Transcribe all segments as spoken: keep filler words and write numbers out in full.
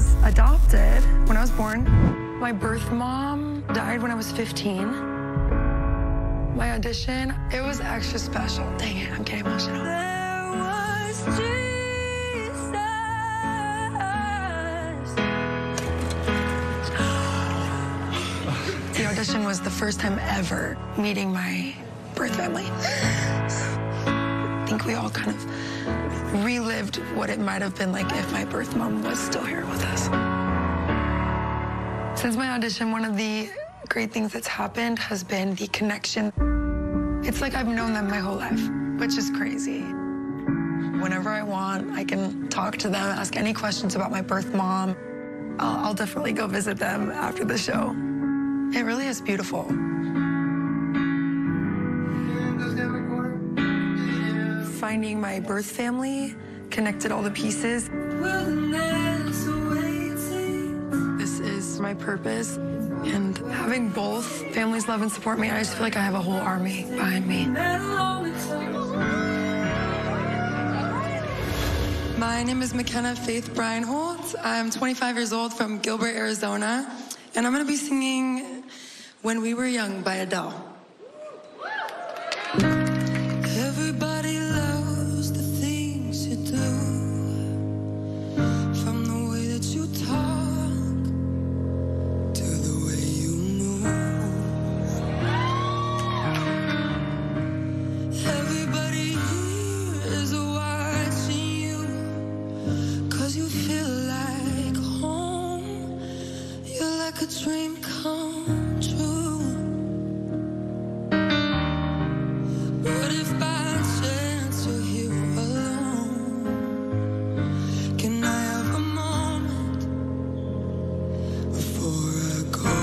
was adopted when I was born. My birth mom died when I was fifteen. My audition, it was extra special. Dang it, I'm getting emotional. There was Jesus. The audition was the first time ever meeting my birth family. I think we all kind of relived what it might have been like if my birth mom was still here with us. Since my audition, one of the great things that's happened has been the connection. It's like I've known them my whole life, which is crazy. Whenever I want, I can talk to them, ask any questions about my birth mom. I'll, I'll definitely go visit them after the show. It really is beautiful. Finding my birth family, connected all the pieces. This is my purpose, and having both families love and support me, I just feel like I have a whole army behind me. My name is McKenna Breinholt. I'm twenty-five years old from Gilbert, Arizona, and I'm gonna be singing When We Were Young by Odell. Everybody loves the things you do, from the way that you talk to the way you move. Everybody here is watching you, 'cause you feel like home. You're like a dream come true. What if by chance you're here alone? Can I have a moment before I go?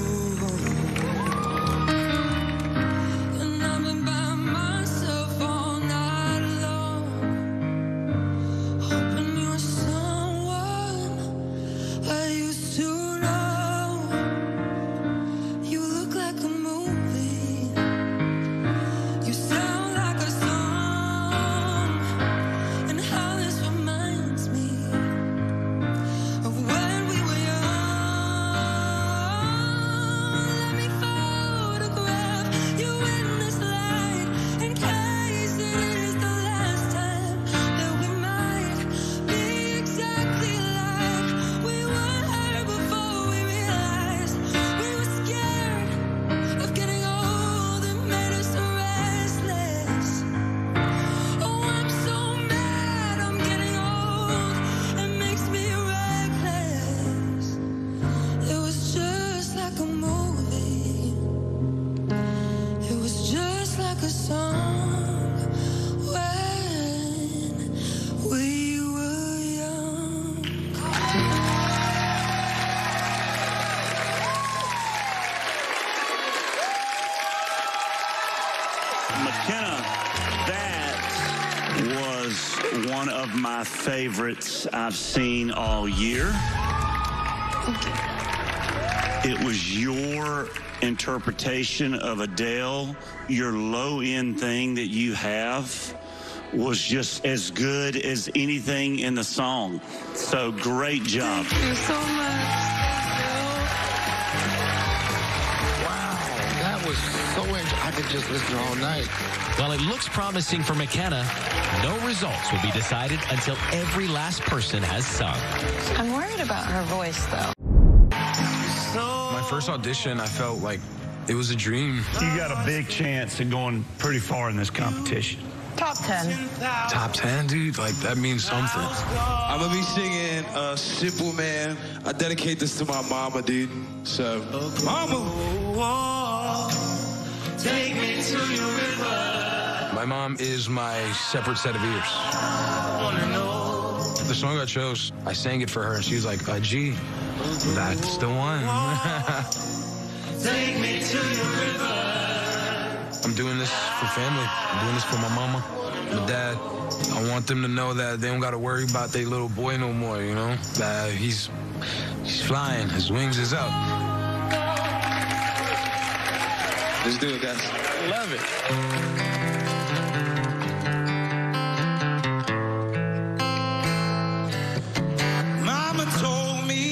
And I've been by myself all night long, hoping you're someone I used to know. You look like a movie. You sound like a song. And how this reminds me of when we were young. Let me photograph you in this light, in case it is the last time that we might be exactly like we were before we realized we were scared of getting old. It made us restless. Oh, I'm so mad I'm getting old. It makes me reckless. It was just like a movie. It was just like a song when we were young. McKenna, that was one of my favorites I've seen all year. It was your interpretation of Adele. Your low-end thing that you have was just as good as anything in the song. So great job. Thank you so much. Wow, that was so interesting. I could just listen all night. While it looks promising for McKenna, no results will be decided until every last person has sung. I'm worried about her voice, though. My first audition, I felt like it was a dream. You got a big chance of going pretty far in this competition. Top ten. Top ten, dude, like that means something. I'm gonna be singing uh, Simple Man. I dedicate this to my mama, dude. So, mama, take me to your river. My mom is my separate set of ears. The song I chose, I sang it for her, and she was like, Ajii, that's the one. Take me to your river. I'm doing this for family. I'm doing this for my mama, my dad. I want them to know that they don't got to worry about their little boy no more, you know? That he's, he's flying. His wings is up. Let's do it, guys. Love it. Mama told me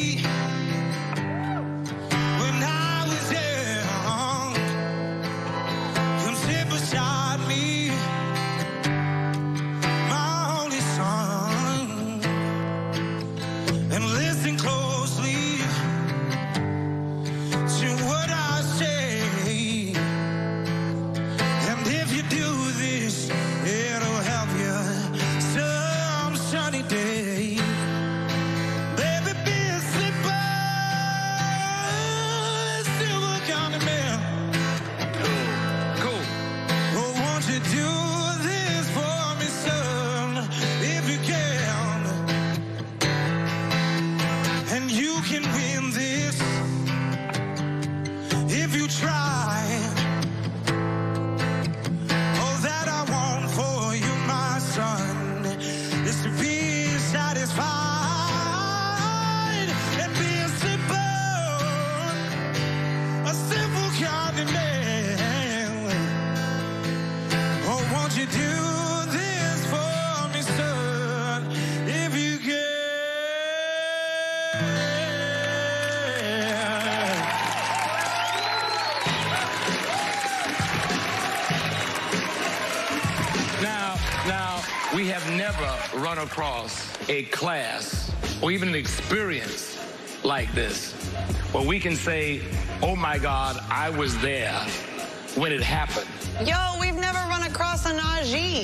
never run across a class or even an experience like this where we can say, oh my God, I was there when it happened. Yo, we've never run across an Ajii.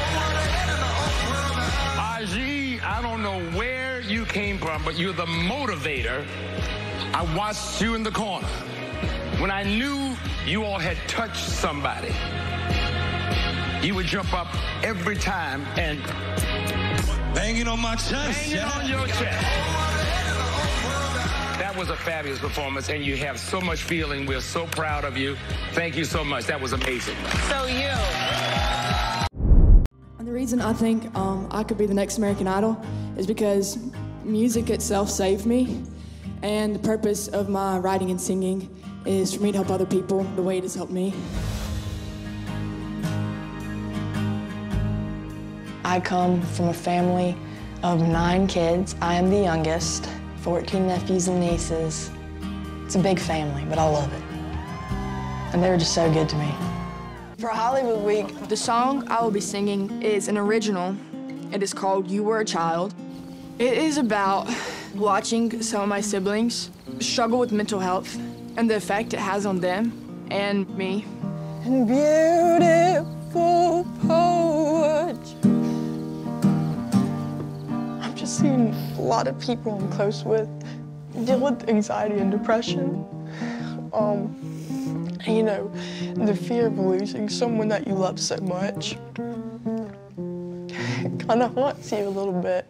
Ajii, I don't know where you came from, but you're the motivator. I watched you in the corner. When I knew you all had touched somebody, you would jump up every time and banging on my chest. Banging yeah. on your chest. That was a fabulous performance, and you have so much feeling. We're so proud of you. Thank you so much. That was amazing. So you. And the reason I think um, I could be the next American Idol is because music itself saved me, and the purpose of my writing and singing is for me to help other people the way it has helped me. I come from a family of nine kids. I am the youngest, fourteen nephews and nieces. It's a big family, but I love it. And they were just so good to me. For Hollywood Week, the song I will be singing is an original. It is called You Were a Child. It is about watching some of my siblings struggle with mental health and the effect it has on them and me. And beautiful poetry. I've just seen a lot of people I'm close with deal with anxiety and depression. Um, and, you know, the fear of losing someone that you love so much. It kind of haunts you a little bit.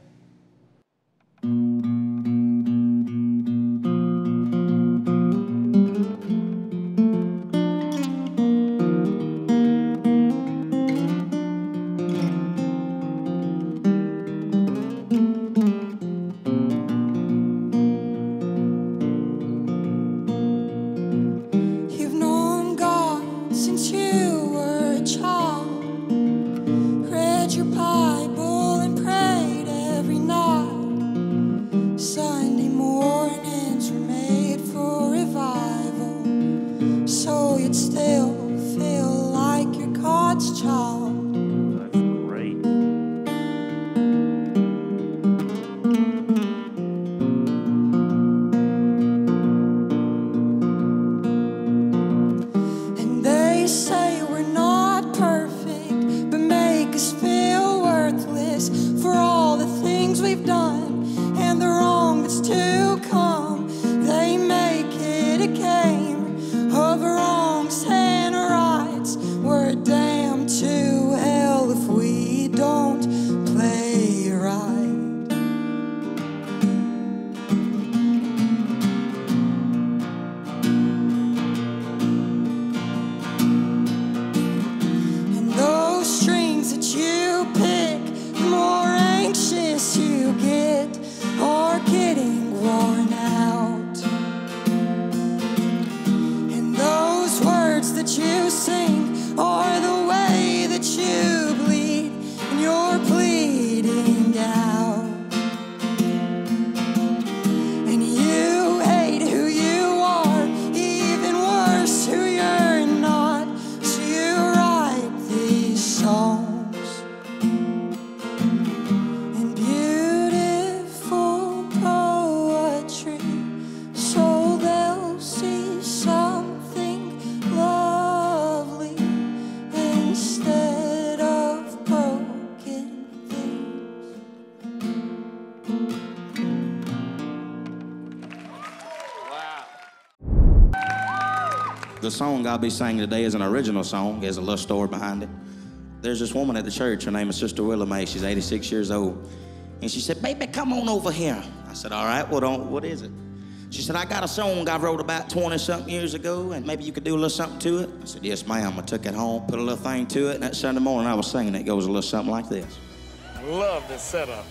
The song I'll be singing today is an original song. There's a little story behind it. There's this woman at the church. Her name is Sister Willa Mae. She's eighty-six years old. And she said, baby, come on over here. I said, all right, what, on, what is it? She said, I got a song I wrote about twenty-something years ago, and maybe you could do a little something to it. I said, yes, ma'am. I took it home, put a little thing to it, and that Sunday morning I was singing it. It goes a little something like this. I love this setup.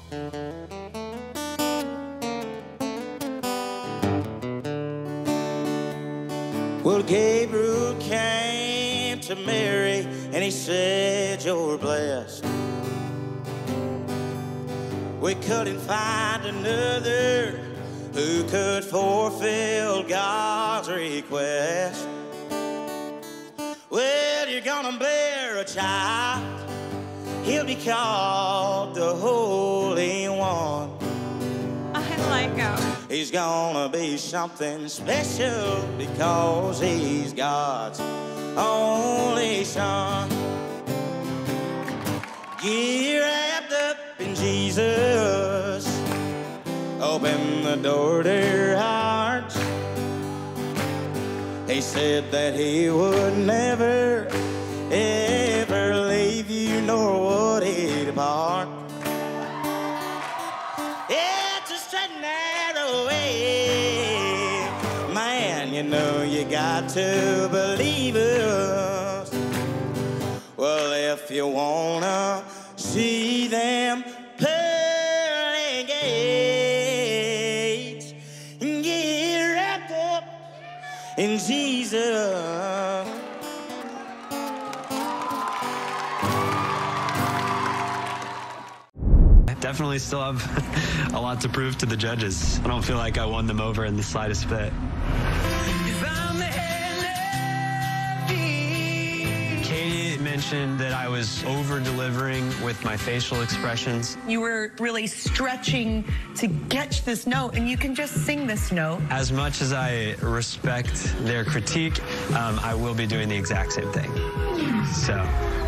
Well, Gabriel came to Mary, and he said, you're blessed. We couldn't find another who could fulfill God's request. Well, you're gonna bear a child. He'll he'll be called the Holy One. I like him. He's gonna be something special because he's God's only son. Get wrapped up in Jesus, open the door to their hearts. He said that he would never, ever leave you, nor would he depart. It's a straight and narrow way, man, you know you got to believe us. Well, if you wanna see them pearly gates, get wrapped up in Jesus. I definitely still have a lot to prove to the judges. I don't feel like I won them over in the slightest bit. Katie mentioned that I was over-delivering with my facial expressions. You were really stretching to get this note, and you can just sing this note. As much as I respect their critique, um, I will be doing the exact same thing. So...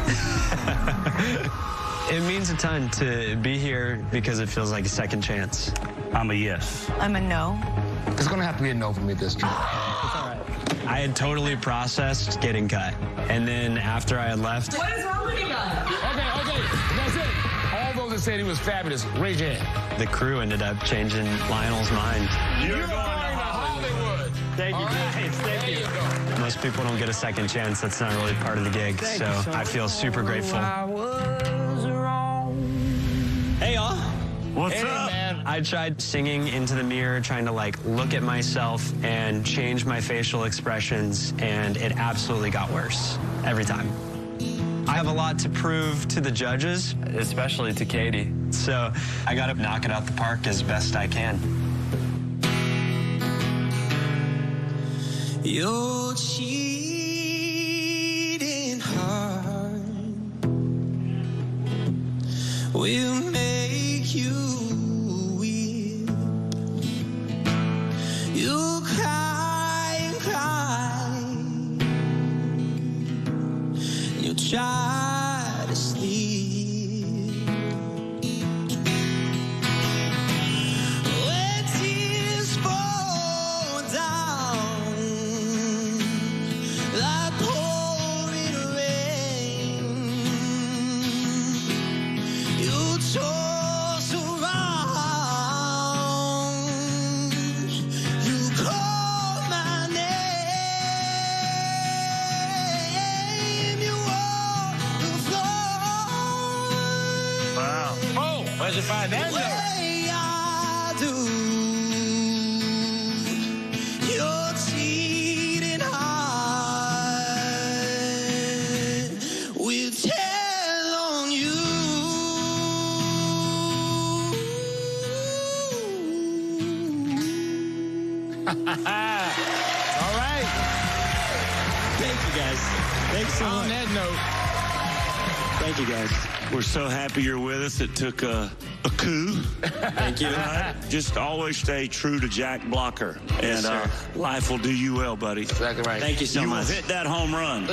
It means a ton to be here because it feels like a second chance. I'm a yes. I'm a no. It's gonna have to be a no for me this time. It's all right. I had totally processed getting cut. And then after I had left... What is wrong with you guys? Okay, okay, that's it. All those that said he was fabulous, raise your hand. The crew ended up changing Lionel's mind. You're, You're going, going to Hollywood. Hollywood. Thank you, guys. Right. Thank you. you Most people don't get a second chance. That's not really part of the gig. So, so I feel super grateful. Hey, y'all. What's hey, up? Man. I tried singing into the mirror, trying to like look at myself and change my facial expressions, and it absolutely got worse every time. I have a lot to prove to the judges, especially to Katie. So I got to knock it out the park as best I can. Your cheating heart will make you weep. You'll cry and cry. You'll try to sleep. When tears fall down like pouring rain, you toss around, you call my name, you walk the floor. Wow. Oh, where'd you find that The way I do. Your cheating heart will tell on you. All right. Thank you, guys. Thanks so On much. that note, Thank you, guys. We're so happy you're with us. It took a, a coup. Thank you. Right? Just always stay true to Jack Blocker, and Yes, uh, sir. life will do you well, buddy. exactly right. Thank you so you much. will hit that home run.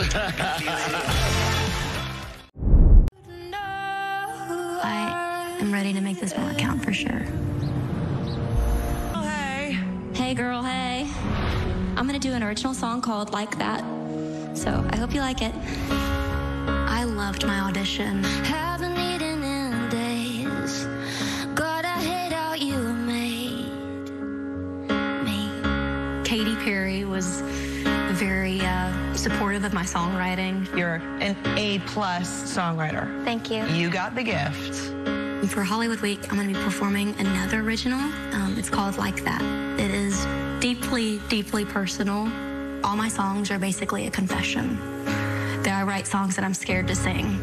I am ready to make this moment count for sure. Oh, hey. Hey, girl, hey. I'm gonna do an original song called Like That. So I hope you like it. I loved my audition. Haven't eaten in days. God, I hate how you made me. Katy Perry was very uh, supportive of my songwriting. You're an A-plus songwriter. Thank you. You got the gift. For Hollywood Week, I'm going to be performing another original. Um, it's called Like That. It is deeply, deeply personal. All my songs are basically a confession. There I write songs that I'm scared to sing.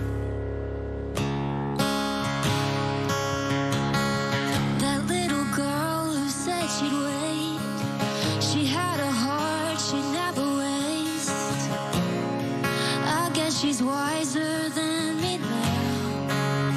That little girl who said she'd wait, she had a heart she'd never waste. I guess she's wiser than me now.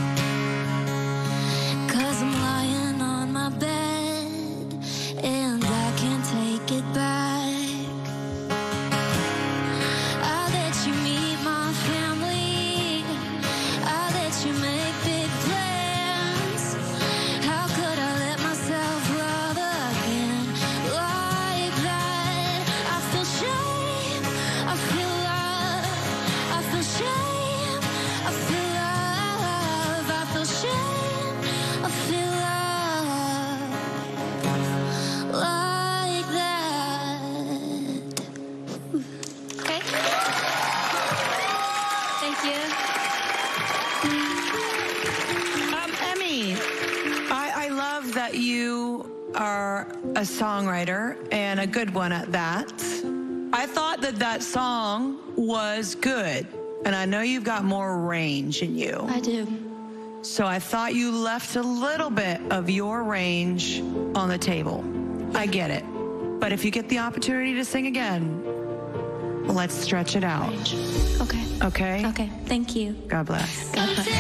you are a songwriter, and a good one at that. I thought that that song was good, and I know you've got more range in you. I do. So I thought you left a little bit of your range on the table. I get it. But if you get the opportunity to sing again, let's stretch it out. Okay. Okay? Okay. Thank you. God bless. God bless.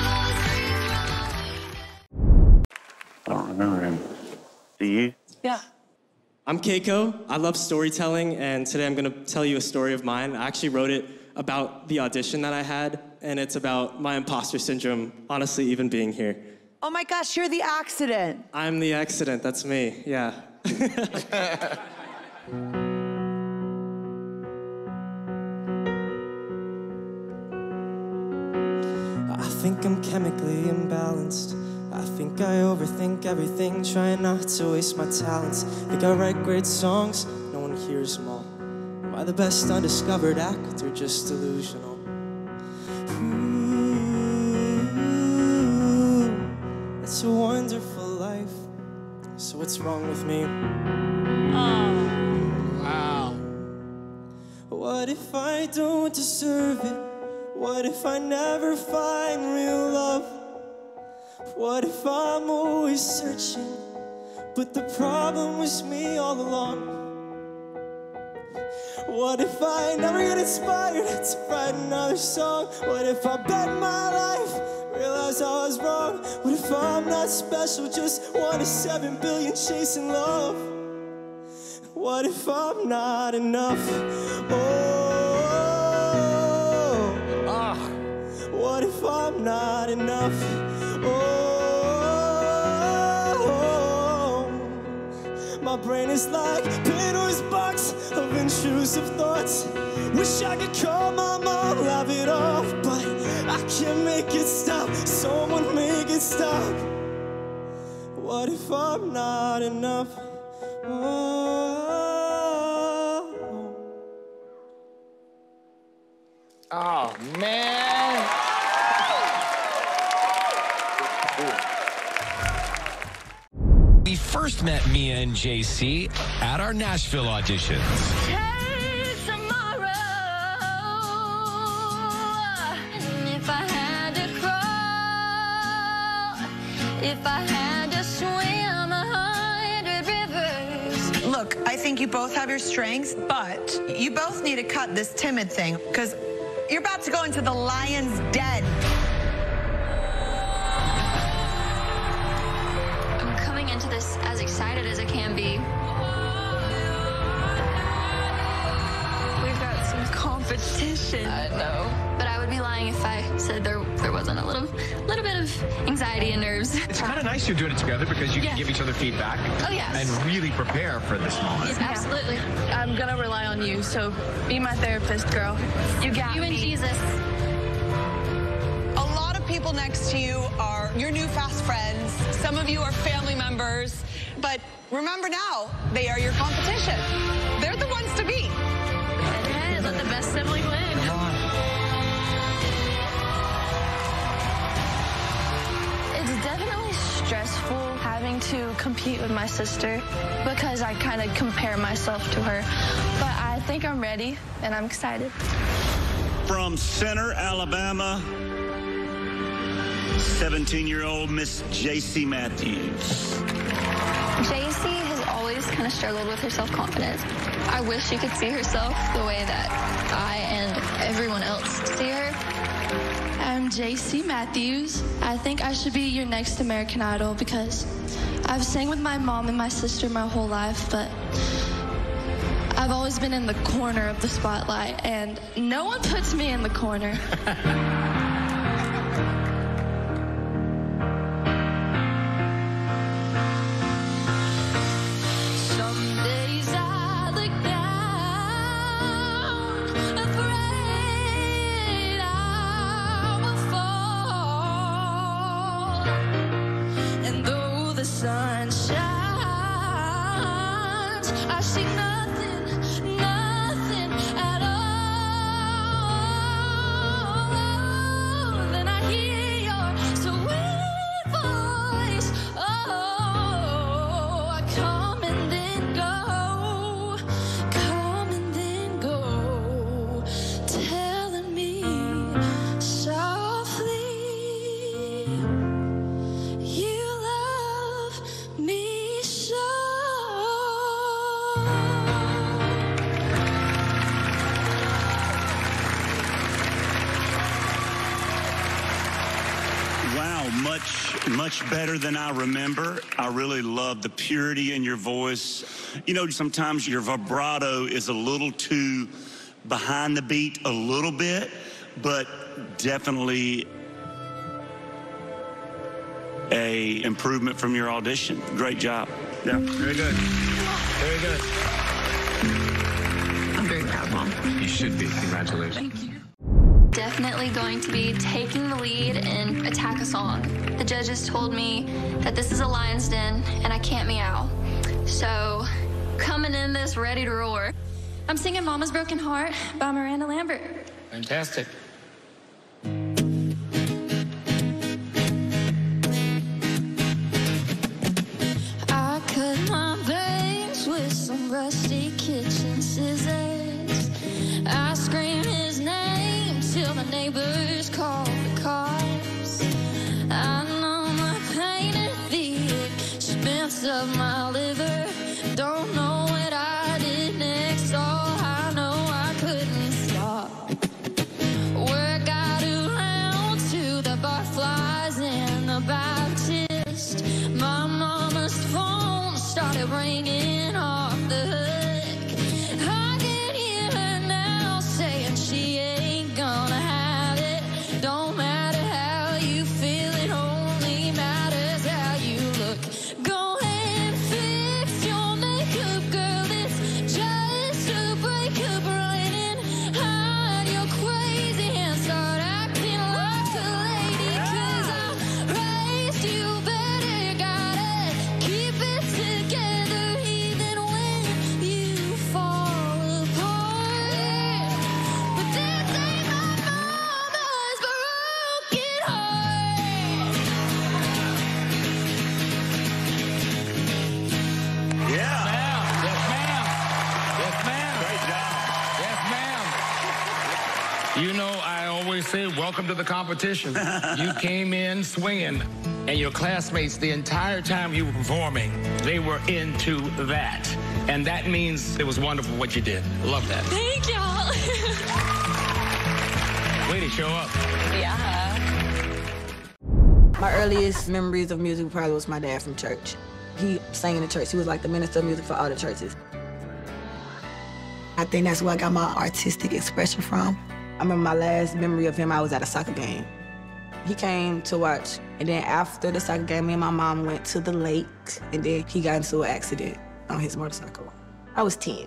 I don't remember him. Do you? Yeah. I'm Kayko. I love storytelling, and today I'm gonna tell you a story of mine. I actually wrote it about the audition that I had, and it's about my imposter syndrome, honestly, even being here. Oh my gosh, you're the accident. I'm the accident, that's me, yeah. I think I'm chemically imbalanced. I think I overthink everything, trying not to waste my talents. Think I write great songs, no one hears them all. Am I the best undiscovered act or just delusional? Ooh, it's a wonderful life. So what's wrong with me? Oh, wow. What if I don't deserve it? What if I never find real love? What if I'm always searching, but the problem was me all along? What if I never get inspired to write another song? What if I bet my life, realize I was wrong? What if I'm not special, just one of seven billion chasing love? What if I'm not enough? Oh, ah. What if I'm not enough? Oh, my brain is like Pandora's box of intrusive thoughts. Wish I could call my mom, laugh it off, but I can't make it stop. Someone make it stop. What if I'm not enough? Oh, oh man. We first met Mia and Jacy at our Nashville auditions. Take tomorrow, and if I had to crawl, if I had to swim a hundred rivers. look, I think you both have your strengths, but you both need to cut this timid thing, because you're about to go into the lion's den. I'm coming into this as excited as I can be. We've got some competition. I know. But I would be lying if I said there there wasn't a little little bit of anxiety and nerves. It's kind of nice you're doing it together because you Yeah. can give each other feedback. Oh, yes. And really prepare for this moment. Yes, absolutely. I'm gonna rely on you, so be my therapist, girl. You got you me. and Jesus. A lot of people next to you are your new fast friends. Some of you are family members. But remember now, they are your competition. They're the ones to beat. Okay, let the best sibling win. It's definitely stressful having to compete with my sister because I kind of compare myself to her. But I think I'm ready and I'm excited. From Center, Alabama, seventeen-year-old Miss Jacy Matthews. Jacy has always kind of struggled with her self-confidence. I wish she could see herself the way that I and everyone else see her. I'm Jacy Matthews. I think I should be your next American Idol because I've sang with my mom and my sister my whole life, but I've always been in the corner of the spotlight, and no one puts me in the corner. Some days I look down, afraid I will fall. And though the sun shines, I see nothing, nothing at all. Then I hear your sweet voice. Oh. much better than I remember. I really love the purity in your voice. You know, sometimes your vibrato is a little too behind the beat a little bit, but definitely a improvement from your audition. Great job. Yeah. Very good. Very good. I'm very proud, Mom. You should be. Congratulations. Thank you. Definitely going to be taking the lead in Attack a Song. The judges told me that this is a lion's den and I can't meow. So, coming in this ready to roar. I'm singing Mama's Broken Heart by Miranda Lambert. Fantastic. I cut my veins with some rusty kitchen scissors. I scream his name till the neighbors call the cops. I know my pain at the expense of my liver. Don't know what I did next. All I know I couldn't stop. Word got around to the barflies and the Baptist. My mama's phone started ringing off the hook. I can hear her now saying she ain't gonna have it. Don't matter how you feel, it only matters how you look. Go ahead, fix your makeup, girl. It's just a breakup, right? And hide your crazy and start acting like a lady. Cause I raised you better, gotta keep it together even when you fall apart. But this ain't my mama's broken heart. Yeah. Yes, ma'am. Yes, ma'am. Great job. Yes, ma'am. You know, I always say, welcome to the competition. You came in swinging, and your classmates, the entire time you were performing, they were into that. And that means it was wonderful what you did. Love that. Thank y'all. Way to show up. Yeah. My earliest memories of music probably was my dad from church. He sang in the church. He was like the minister of music for all the churches. I think that's where I got my artistic expression from. I remember my last memory of him, I was at a soccer game. He came to watch, and then after the soccer game, me and my mom went to the lake, and then he got into an accident on his motorcycle. I was ten.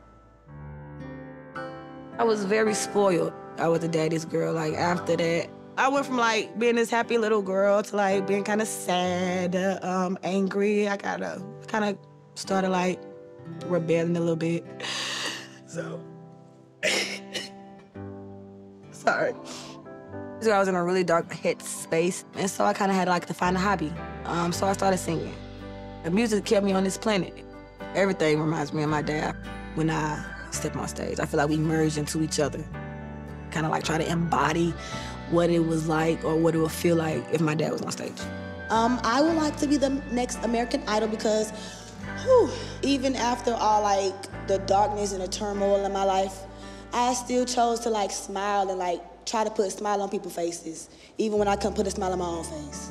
I was very spoiled. I was a daddy's girl. Like, after that, I went from, like, being this happy little girl to, like, being kind of sad, uh, um, angry. I kind of kind of started, like, rebelling a little bit. So, sorry. So I was in a really dark head space, and so I kind of had, like, to find a hobby. Um, so I started singing. The music kept me on this planet. Everything reminds me of my dad when I step on stage. I feel like we merged into each other. Kind of like try to embody what it was like or what it would feel like if my dad was on stage. Um, I would like to be the next American Idol because, whew, even after all like the darkness and the turmoil in my life, I still chose to like smile and like try to put a smile on people's faces, even when I couldn't put a smile on my own face.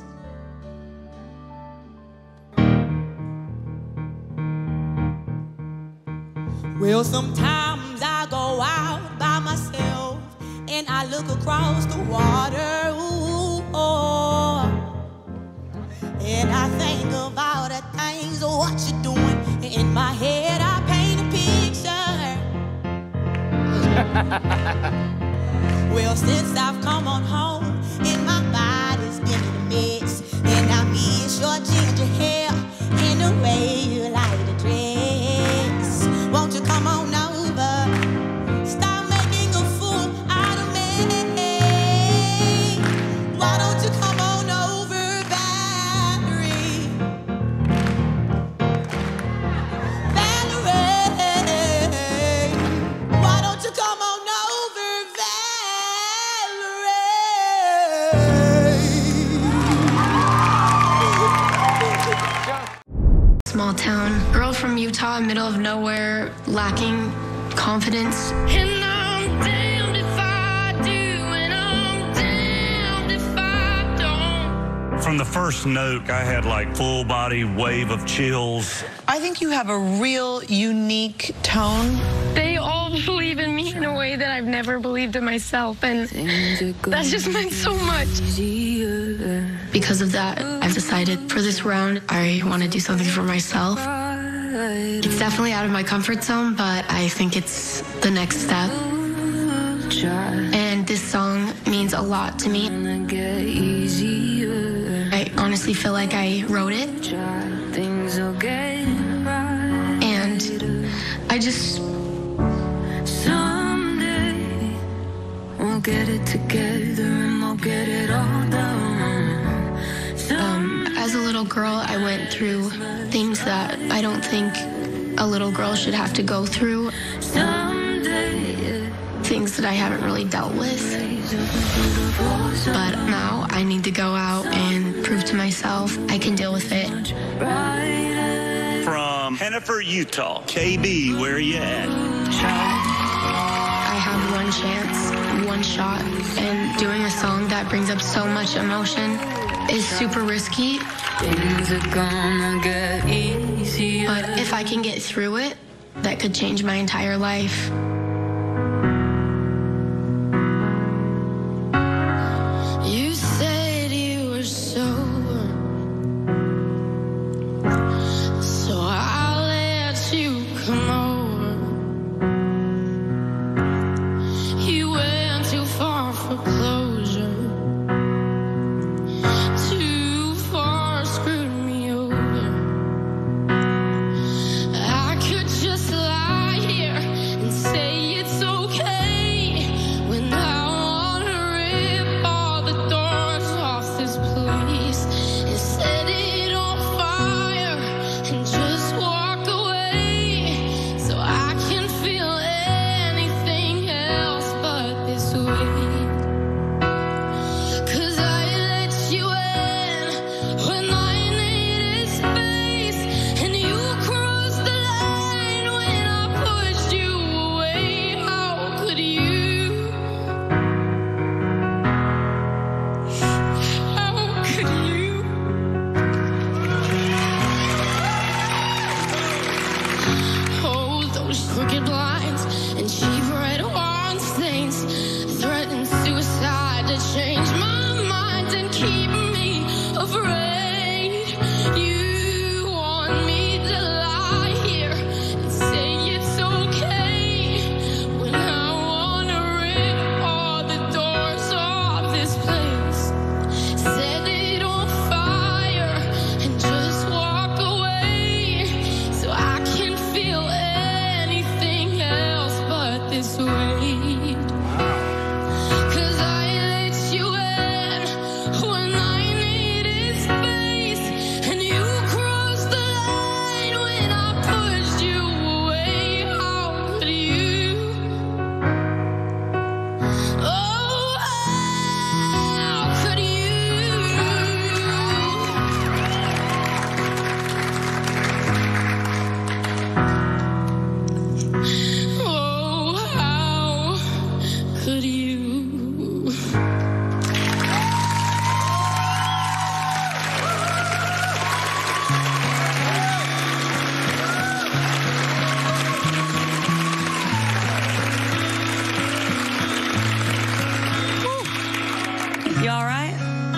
Well, sometimes I go out by myself and I look across the water, ooh, oh. And I think of all the things, oh, what you're doing. In my head, I paint a picture. Well, since I've come on home, and my body's been in a mess, and I miss your ginger hair and the way you like to dress. Won't you come on over? Stop making a fool out of me. Why don't you come on over, Valerie? Valerie, why don't you come on over, Valerie? Small town, girl from Utah, middle of nowhere, lacking confidence. And I'm damned if I do, and I'm damned if I don't. From From the first note, I had like full body wave of chills. I think you have a real unique tone. They all believe in me in a way that I've never believed in myself, and that just meant so much. Because of that, I've decided for this round, I want to do something for myself. It's definitely out of my comfort zone, but I think it's the next step. And this song means a lot to me. I honestly feel like I wrote it. And I just... Someday we'll get it together and we'll get it all done. Um, as a little girl, I went through things that I don't think a little girl should have to go through. Things that I haven't really dealt with. But now I need to go out and prove to myself I can deal with it. From Hennifer, Utah. K B, where are you at? I have one chance, one shot, and doing a song that brings up so much emotion is super risky. Things are gonna get easier. But if I can get through it, that could change my entire life. You said you were sober, so I'll let you come over. You went too far for closure. Too far screwed me over. I could just lie here and say it's okay when I wanna rip all the doors off this place and set it on fire and just walk away so I can feel anything else but this way. 'Cause I let you in when I needed space, and you crossed the line when I pushed you away. How could you? How could you? Hold those crooked blinds and cheap red wine stains, threaten suicide to change my mind and keep me afraid. You want me to lie here and say it's okay when I wanna rip all the doors off this place, set it on fire and just walk away so I can feel anything else but this way. 'Cause I let you in when I needed space, and you crossed the line when I pushed you away. How could you? Oh, how could you? Oh, how could you? You all right?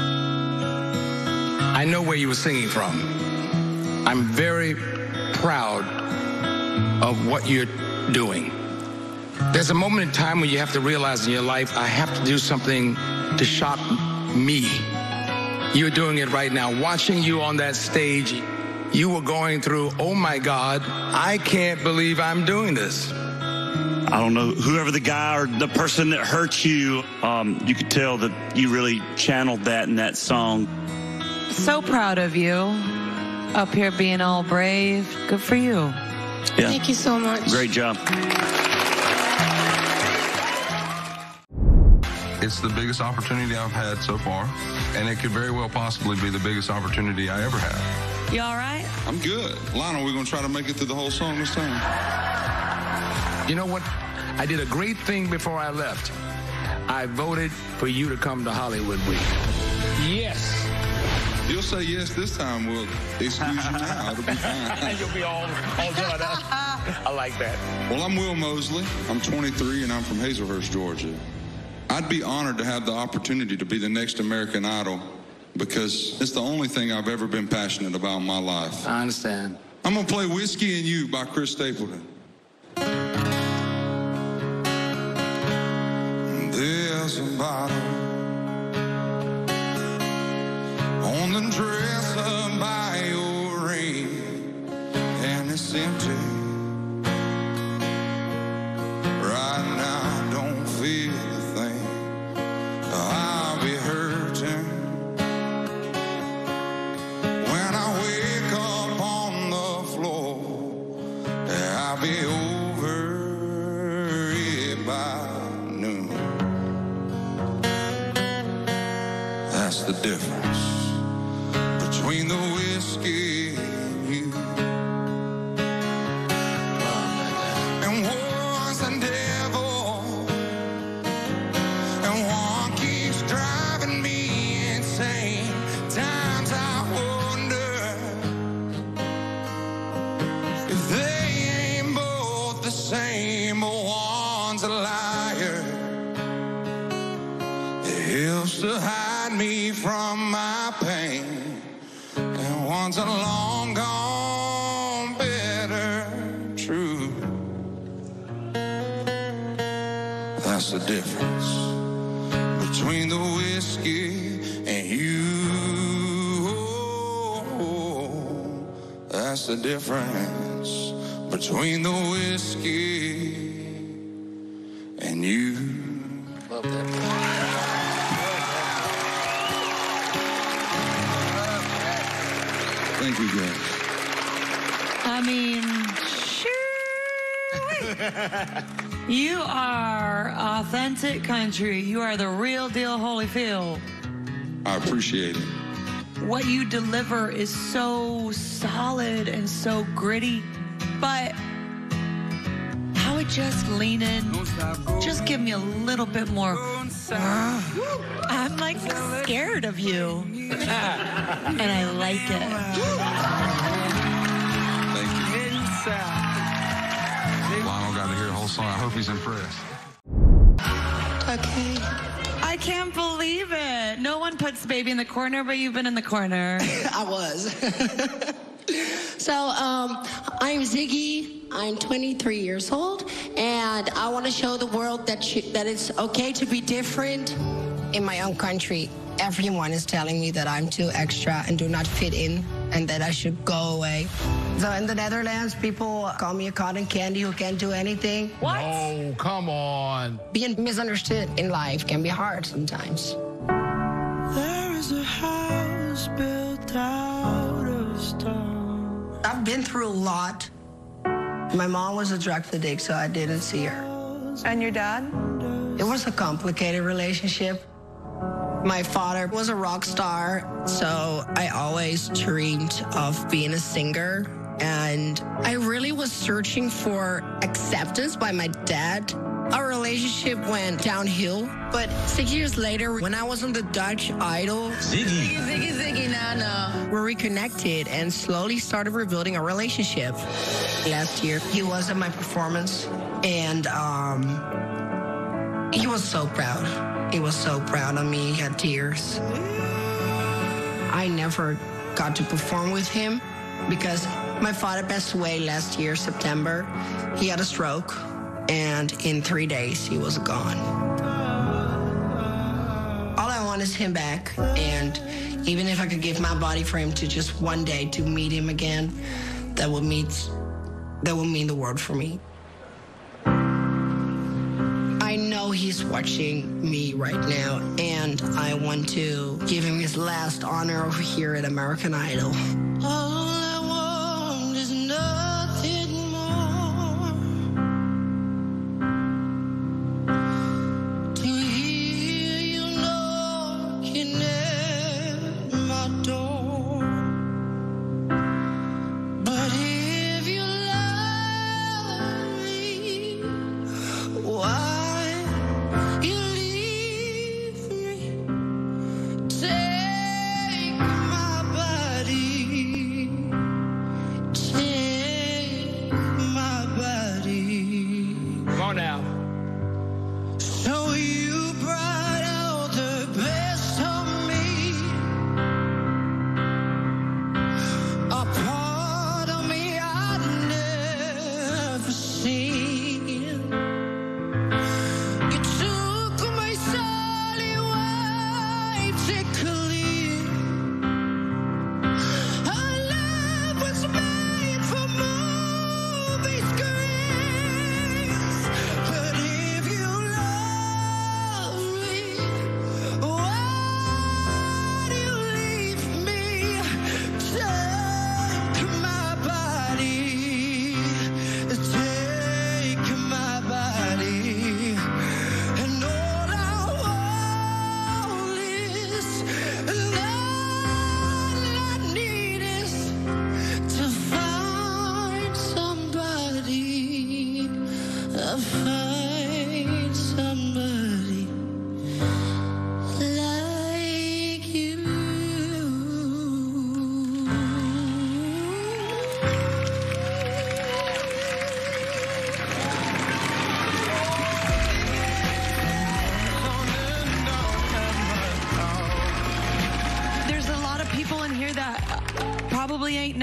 I know where you were singing from. I'm very proud of what you're doing. There's a moment in time when you have to realize in your life, I have to do something to shock me. You're doing it right now. Watching you on that stage, you were going through, oh my God, I can't believe I'm doing this. I don't know, whoever the guy or the person that hurt you, um, you could tell that you really channeled that in that song. So proud of you. Up here being all brave. Good for you. Yeah. Thank you so much. Great job. It's the biggest opportunity I've had so far, and it could very well possibly be the biggest opportunity I ever had. You all right? I'm good. Lionel, we're going to try to make it through the whole song this time. You know what? I did a great thing before I left. I voted for you to come to Hollywood Week. Yes. You'll say yes this time. We'll excuse you now. It'll be fine. You'll be all, all done up. I like that. Well, I'm Will Moseley. I'm twenty-three, and I'm from Hazelhurst, Georgia. I'd be honored to have the opportunity to be the next American Idol because it's the only thing I've ever been passionate about in my life. I understand. I'm going to play Whiskey and You by Chris Stapleton. There's a bottle on the dresser by your ring, and it's empty. Right now, I don't feel a thing. I'll be hurting when I wake up on the floor. I'll be over it by noon. That's the difference between the whiskey and you. And one's the devil, and one keeps driving me insane. Times I wonder if they ain't both the same, but one's a liar. It helps to hide me from my pain, and one's a long gone bitter truth. That's the difference between the whiskey and you. That's the difference between the whiskey and you. Love that. Thank you, guys. I mean, sure. You are authentic country. You are the real deal Holyfield. I appreciate it. What you deliver is so solid and so gritty, but I would just lean in. Just give me a little bit more. I'm like scared of you. And I like it. Lionel got to hear the whole song. I hope he's impressed. Okay. I can't believe it. No one puts baby in the corner, but you've been in the corner. I was. So, um, I'm Ziggy. I'm twenty-three years old, and I want to show the world that you, that it's okay to be different. In my own country, everyone is telling me that I'm too extra and do not fit in, and that I should go away. So in the Netherlands, people call me a cotton candy who can't do anything. What? Oh, come on. Being misunderstood in life can be hard sometimes. There is a house built out of stone. I've been through a lot. My mom was a drug addict, so I didn't see her. And your dad? It was a complicated relationship. My father was a rock star, so I always dreamed of being a singer. And I really was searching for acceptance by my dad. Our relationship went downhill, but six years later, when I was on the Dutch Idol, Ziggy, Ziggy, Ziggy, Nana, we reconnected and slowly started rebuilding our relationship. Last year, he was at my performance, and um, he was so proud. He was so proud of me. He had tears. I never got to perform with him because my father passed away last year, September. He had a stroke, and in three days, he was gone. All I want is him back, and even if I could give my body for him to just one day to meet him again, that would mean, that would mean the world for me. I know he's watching me right now, and I want to give him his last honor over here at American Idol. All I want is nothing more. To hear you knocking at my door. But if you love me, why? You leave me, take my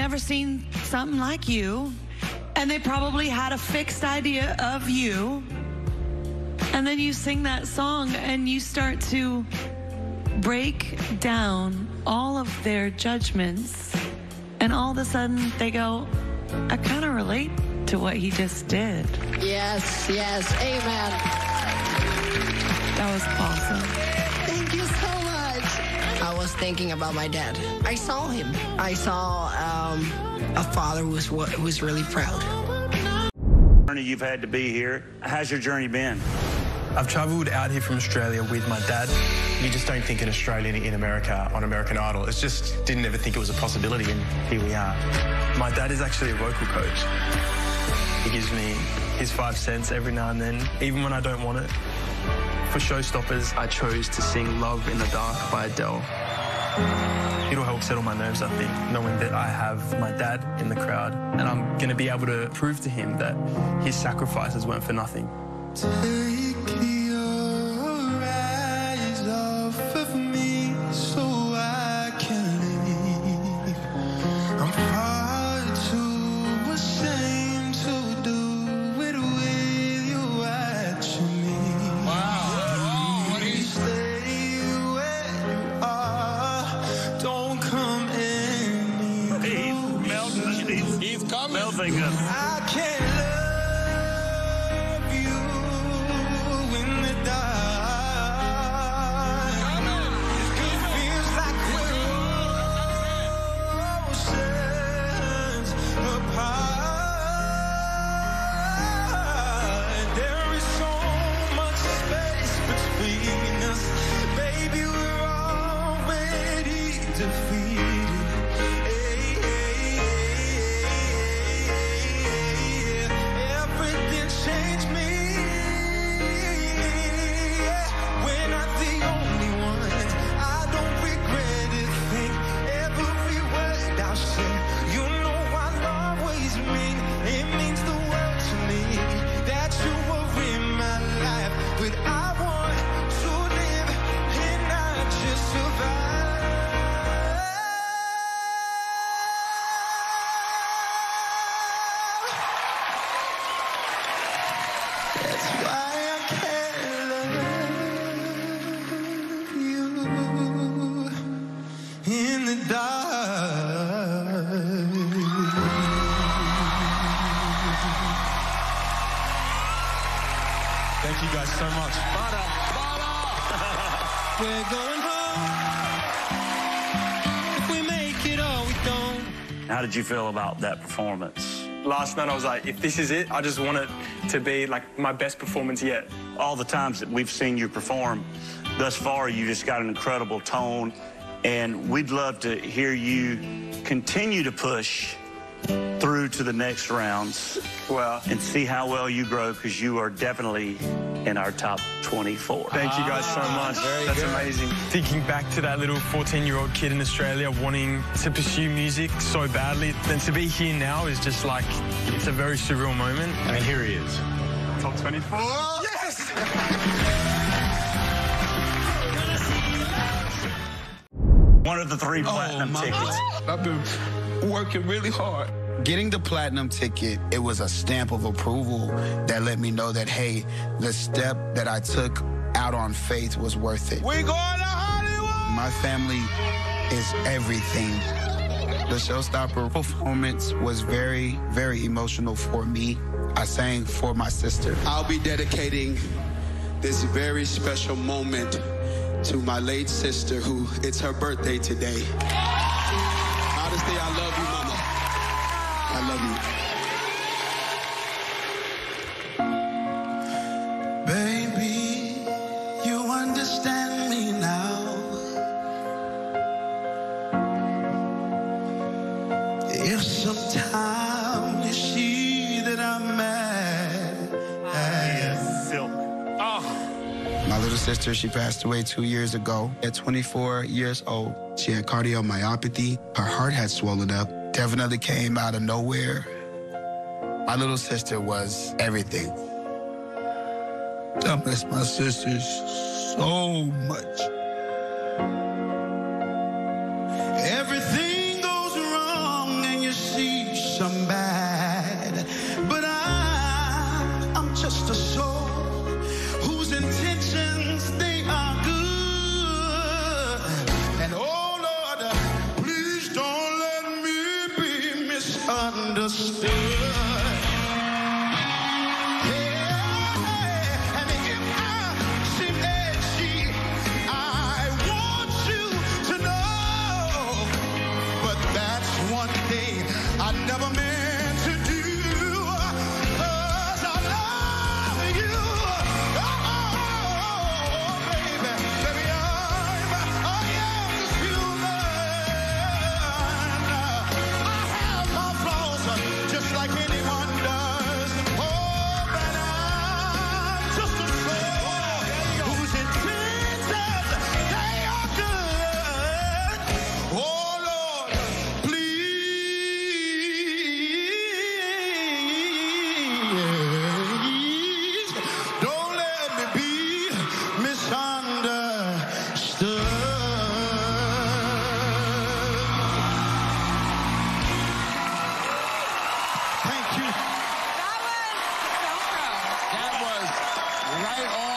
never seen something like you, and they probably had a fixed idea of you. And then you sing that song and you start to break down all of their judgments, and all of a sudden they go, I kind of relate to what he just did. Yes, yes, amen. That was awesome. Thank you so much. I was thinking about my dad. I saw him. I saw um, a father who was, who was really proud. You've had to be here. How's your journey been? I've travelled out here from Australia with my dad. You just don't think an Australian in America on American Idol. It's just, didn't ever think it was a possibility, and here we are. My dad is actually a vocal coach. He gives me his five cents every now and then, even when I don't want it. For Showstoppers, I chose to sing Love in the Dark by Adele. It'll help settle my nerves, I think, knowing that I have my dad in the crowd, and I'm going to be able to prove to him that his sacrifices weren't for nothing. Take your eyes off of me so I can leave. I'm far too ashamed to do it with you watching me. Wow. What do you stay where you are? Don't come in. He's melting. He's, he's coming. Melting us. I can't love. Thank you guys so much. We're going home. If we make it or we don't. How did you feel about that performance? Last night I was like, if this is it, I just want it to be like my best performance yet. All the times that we've seen you perform thus far, you just got an incredible tone, and we'd love to hear you continue to push through to the next rounds. Well, and see how well you grow, because you are definitely in our top twenty-four. Thank you guys so much. Very That's good. amazing. Thinking back to that little fourteen-year-old kid in Australia wanting to pursue music so badly, then to be here now is just like, it's a very surreal moment. And here he is. Top twenty-four. Yes! One of the three platinum oh, tickets. I've been working really hard. Getting the platinum ticket, it was a stamp of approval that let me know that, hey, the step that I took out on faith was worth it. We're going to Hollywood! My family is everything. The Showstopper performance was very, very emotional for me. I sang for my sister. I'll be dedicating this very special moment to my late sister, who it's her birthday today. Honestly, I love you, Mama. I love you. Baby, you understand me now. If sometime you see that I'm mad. Yes, silk. Oh. My little sister, she passed away two years ago. At twenty-four years old, she had cardiomyopathy. Her heart had swollen up. Definitely came out of nowhere. My little sister was everything. I miss my sisters so much. Everything goes wrong and you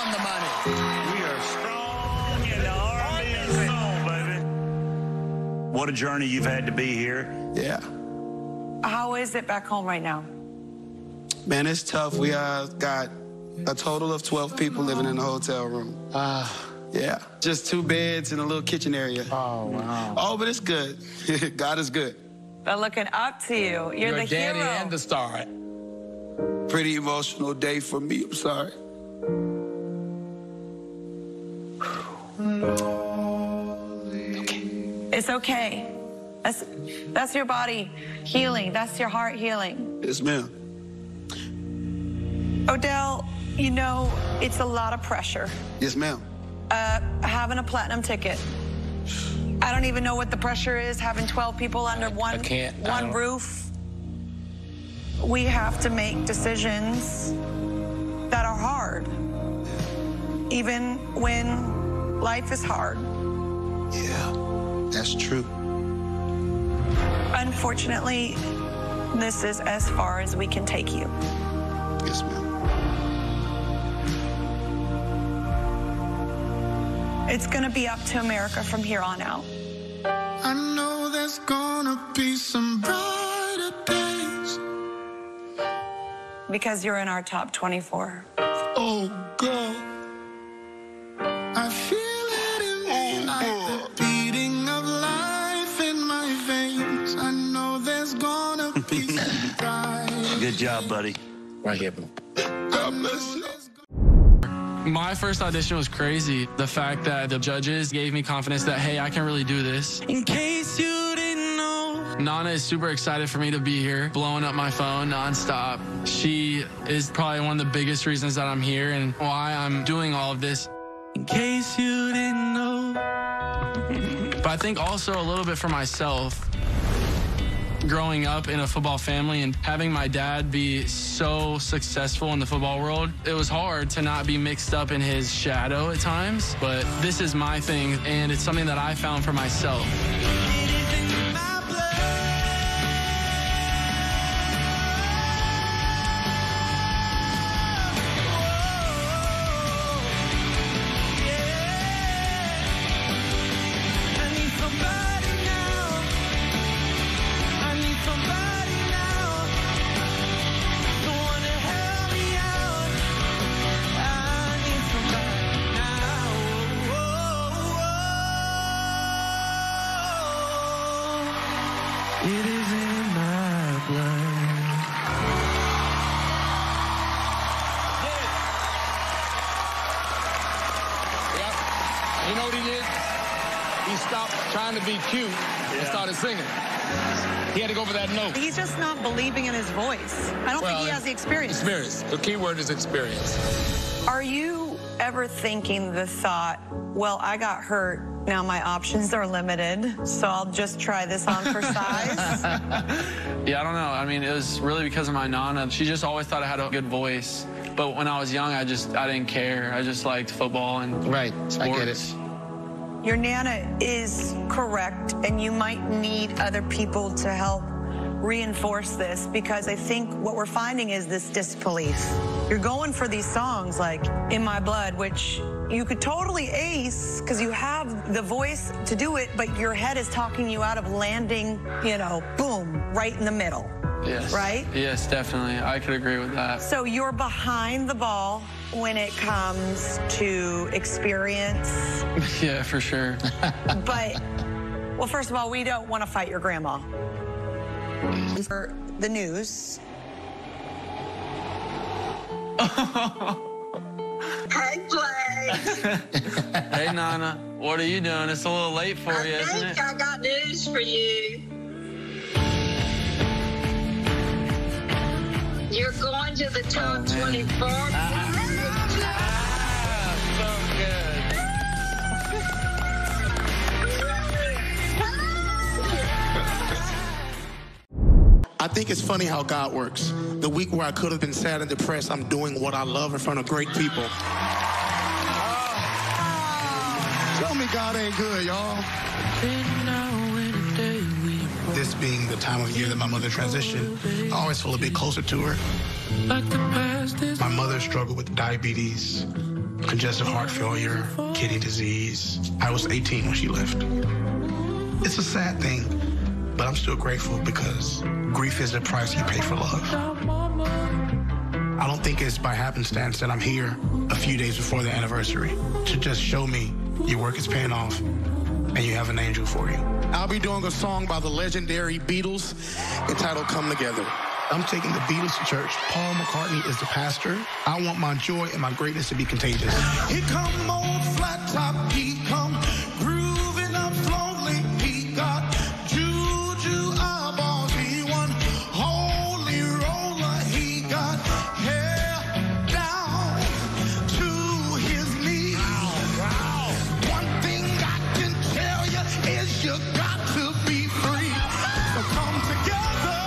on the money. We are strong in the R and B and soul, baby. What a journey you've had to be here. Yeah. How is it back home right now? Man, it's tough. We uh, got a total of twelve people living in the hotel room. Ah. Uh, yeah. Just two beds and a little kitchen area. Oh, wow. Oh, but it's good. God is good. They're looking up to you. You're, You're the daddy hero. and the star. Pretty emotional day for me. I'm sorry. It's okay. That's, that's your body healing. That's your heart healing. Yes, ma'am. Odell, you know, it's a lot of pressure. Yes, ma'am. Uh, having a platinum ticket. I don't even know what the pressure is, having twelve people under one, I can't, I one don't- roof. We have to make decisions that are hard, even when life is hard. Yeah, that's true. Unfortunately, this is as far as we can take you. Yes, ma'am. It's gonna be up to America from here on out. I know there's gonna be some brighter days. Because you're in our top twenty-four. Oh, God. I feel it in me like the beating of life in my veins. I know there's gonna be some brighter. Good job, buddy. Right here. God bless you. My first audition was crazy. The fact that the judges gave me confidence that, hey, I can really do this. In case you didn't know. Nana is super excited for me to be here, blowing up my phone nonstop. She is probably one of the biggest reasons that I'm here and why I'm doing all of this. In case you didn't know. But I think also a little bit for myself. Growing up in a football family and having my dad be so successful in the football world, it was hard to not be mixed up in his shadow at times. But this is my thing, and it's something that I found for myself. It is in my blood. Yep. You know what he did? He stopped trying to be cute and started singing. He had to go for that note. He's just not believing in his voice. I don't Well, think he has the experience. Experience. The key word is experience. Are you ever thinking the thought, well, I got hurt, now my options are limited, so I'll just try this on for size? Yeah, I don't know. I mean, it was really because of my Nana. She just always thought I had a good voice. But when I was young, I just, I didn't care. I just liked football and right. sports. I get it. Your Nana is correct, and you might need other people to help reinforce this, because I think what we're finding is this disbelief. You're going for these songs like In My Blood, which you could totally ace because you have the voice to do it, but your head is talking you out of landing, you know, boom, right in the middle. Yes. Right? Yes, definitely. I could agree with that. So you're behind the ball when it comes to experience. Yeah, for sure. But, well, first of all, we don't want to fight your grandma. For the news. Hey, Blake. Hey, Nana. What are you doing? It's a little late for I you, isn't think it? I got news for you. You're going to the top Oh, twenty-four. So good. I think it's funny how God works. The week where I could have been sad and depressed, I'm doing what I love in front of great people. Tell me God ain't good, y'all. This being the time of year that my mother transitioned, I always feel a bit closer to her. My mother struggled with diabetes, congestive heart failure, kidney disease. I was eighteen when she left. It's a sad thing, but I'm still grateful because grief is the price you pay for love. I don't think it's by happenstance that I'm here a few days before the anniversary to just show me your work is paying off and you have an angel for you. I'll be doing a song by the legendary Beatles entitled Come Together. I'm taking the Beatles to church. Paul McCartney is the pastor. I want my joy and my greatness to be contagious. He come old flat top, he come grooving up slowly. He got juju eyeballs, he won holy roller. He got hair down to his knees. One thing I can tell you is you got to be free. So come together.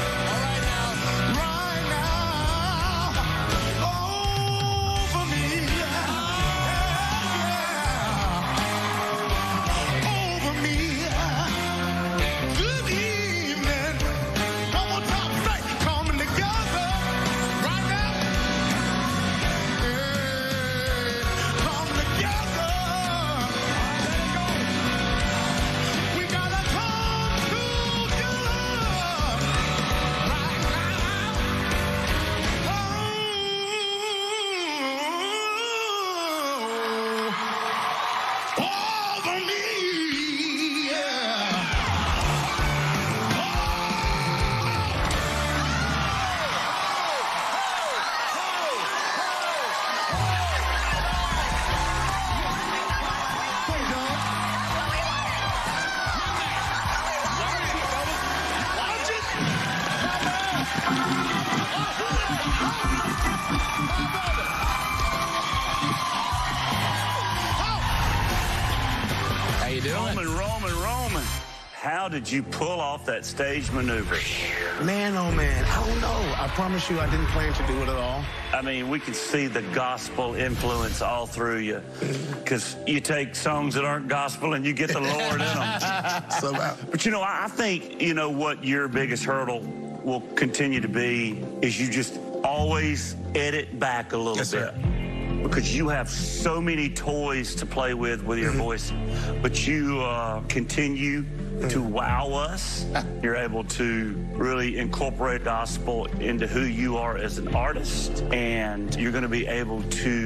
How you doing? Roman, Roman, Roman. How did you pull off that stage maneuver? Man, oh man, I don't know. I promise you I didn't plan to do it at all. I mean, we can see the gospel influence all through you. Because you take songs that aren't gospel and you get the Lord in them. So, uh, but, you know, I think, you know, what your biggest hurdle will continue to be is you just always edit back a little yes, bit. Sir. Because you have so many toys to play with with your mm-hmm. voice. But you uh, continue mm-hmm. to wow us. You're able to really incorporate gospel into who you are as an artist. And you're going to be able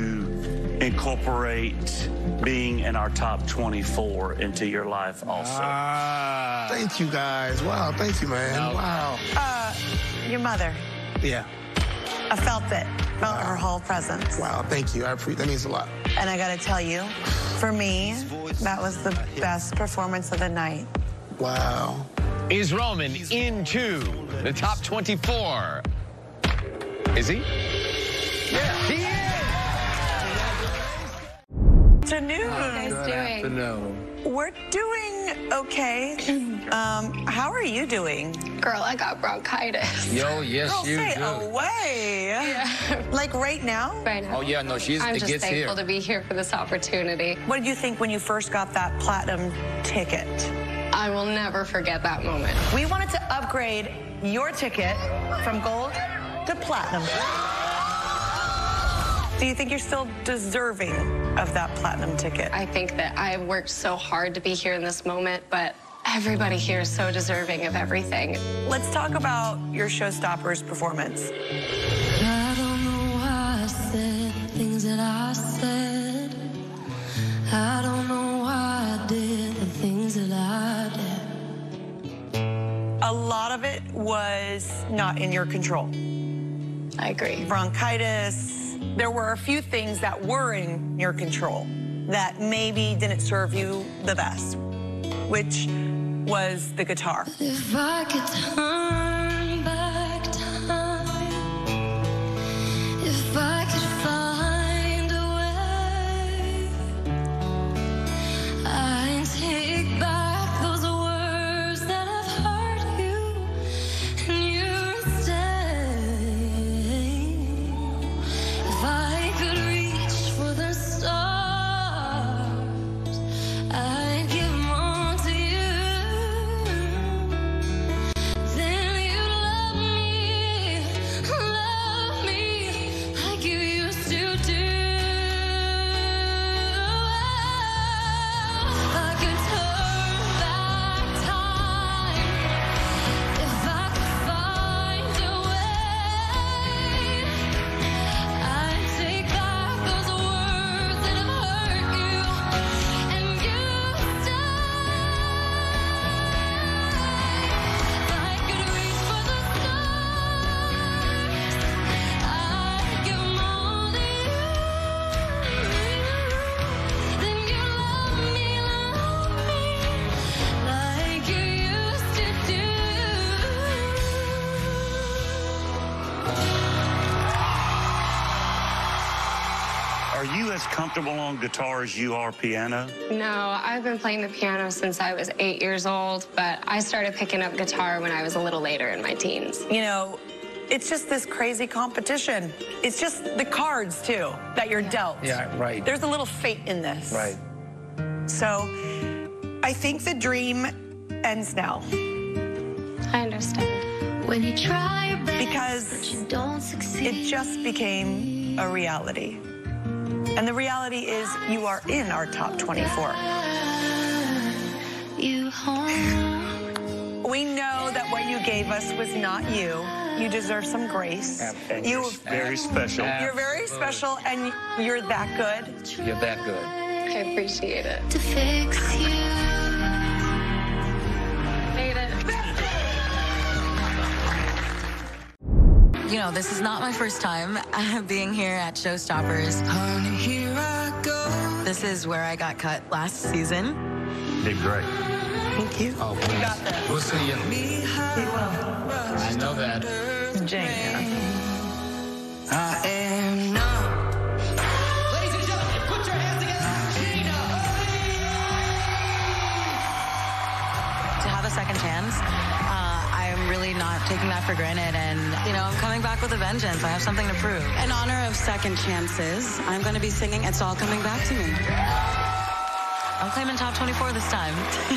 to incorporate being in our top twenty-four into your life also. Ah, thank you, guys. Wow, thank you, man. No. Wow. Uh, your mother. Yeah. I felt it. Felt wow. her whole presence. Wow, thank you. I appreciate that. Means a lot. And I got to tell you, for me, that was the best performance of the night. Wow. Is Roman into the top twenty-four? Is he? Yeah, he is! To noon. How are you guys doing? To know. We're doing okay. Um, how are you doing? Girl, I got bronchitis. Yo, yes, Girl, you stay do. away. Yeah. Like right now? Right now. Oh, yeah, no, she's, I'm it just gets thankful here. to be here for this opportunity. What did you think when you first got that platinum ticket? I will never forget that moment. We wanted to upgrade your ticket from gold to platinum. Do you think you're still deserving of that platinum ticket? I think that I've worked so hard to be here in this moment, but everybody here is so deserving of everything. Let's talk about your Showstoppers performance. I don't know why I said things that I said. I don't know why I did the things that I did. A lot of it was not in your control. I agree. Bronchitis. There were a few things that were in your control that maybe didn't serve you the best, which was the guitar. If I could turn back time, if I could find a way, I'd take back those words that have hurt you, and you stay. If I could reach for the stars, I'd give them all to you. Are you as comfortable on guitar as you are piano? No, I've been playing the piano since I was eight years old, but I started picking up guitar when I was a little later in my teens. You know, it's just this crazy competition. It's just the cards, too, that you're dealt. Yeah, right. There's a little fate in this. Right. So I think the dream ends now. I understand. When you try your best, because but you don't succeed. It just became a reality. And the reality is you are in our top twenty-four. You home. We know that what you gave us was not you. You deserve some grace. And you you're very special. You're very special, and you're that good. You're that good. I appreciate it. To fix you. Made it. You know, this is not my first time being here at Showstoppers. Honey, here I go. This is where I got cut last season. Did great. Thank you. Oh, please. You got this. We'll see you. You will. I know that. Jayna. I am not. Ladies and gentlemen, put your hands together for Jayna. To have a second chance, uh, I'm really not taking that for granted. And, you know, I'm coming back with a vengeance. I have something to prove. In honor of second chances, I'm going to be singing It's All Coming Back to Me. I'm claiming top twenty-four this time. You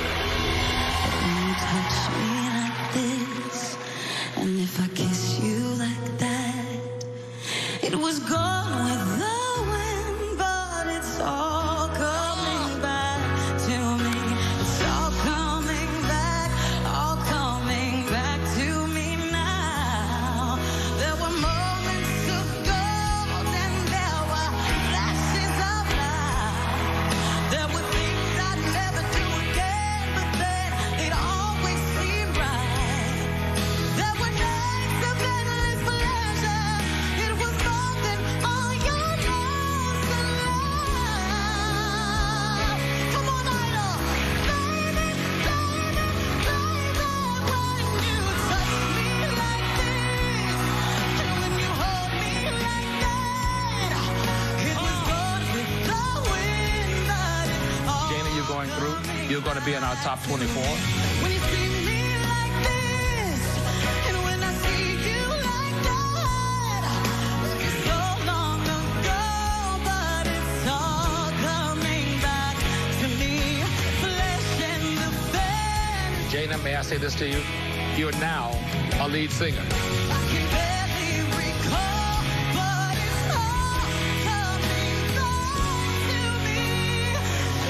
touch me like this, and if I kiss you like that, it was gone with the wind, but it's all coming back to me. It's all coming back, all coming back to me now. There were moments of gold and there were flashes of light. There were things I'd never do again, but then it always seemed right. There were nights of endless pleasure. It was more than all your loves and love. Come on, idol. Baby, baby, baby, when you touch me like this, and when you hold me like that, it was gone with the wind, but it's all Jayna, you're going through. You're going to be in our top twenty-four. when you see me like this, and when I see you like that, it's so long ago, but it's all coming back to me. Flesh and the band. Jayna, may I say this to you? You're now a lead singer. I can barely recall, but it's all coming back to me.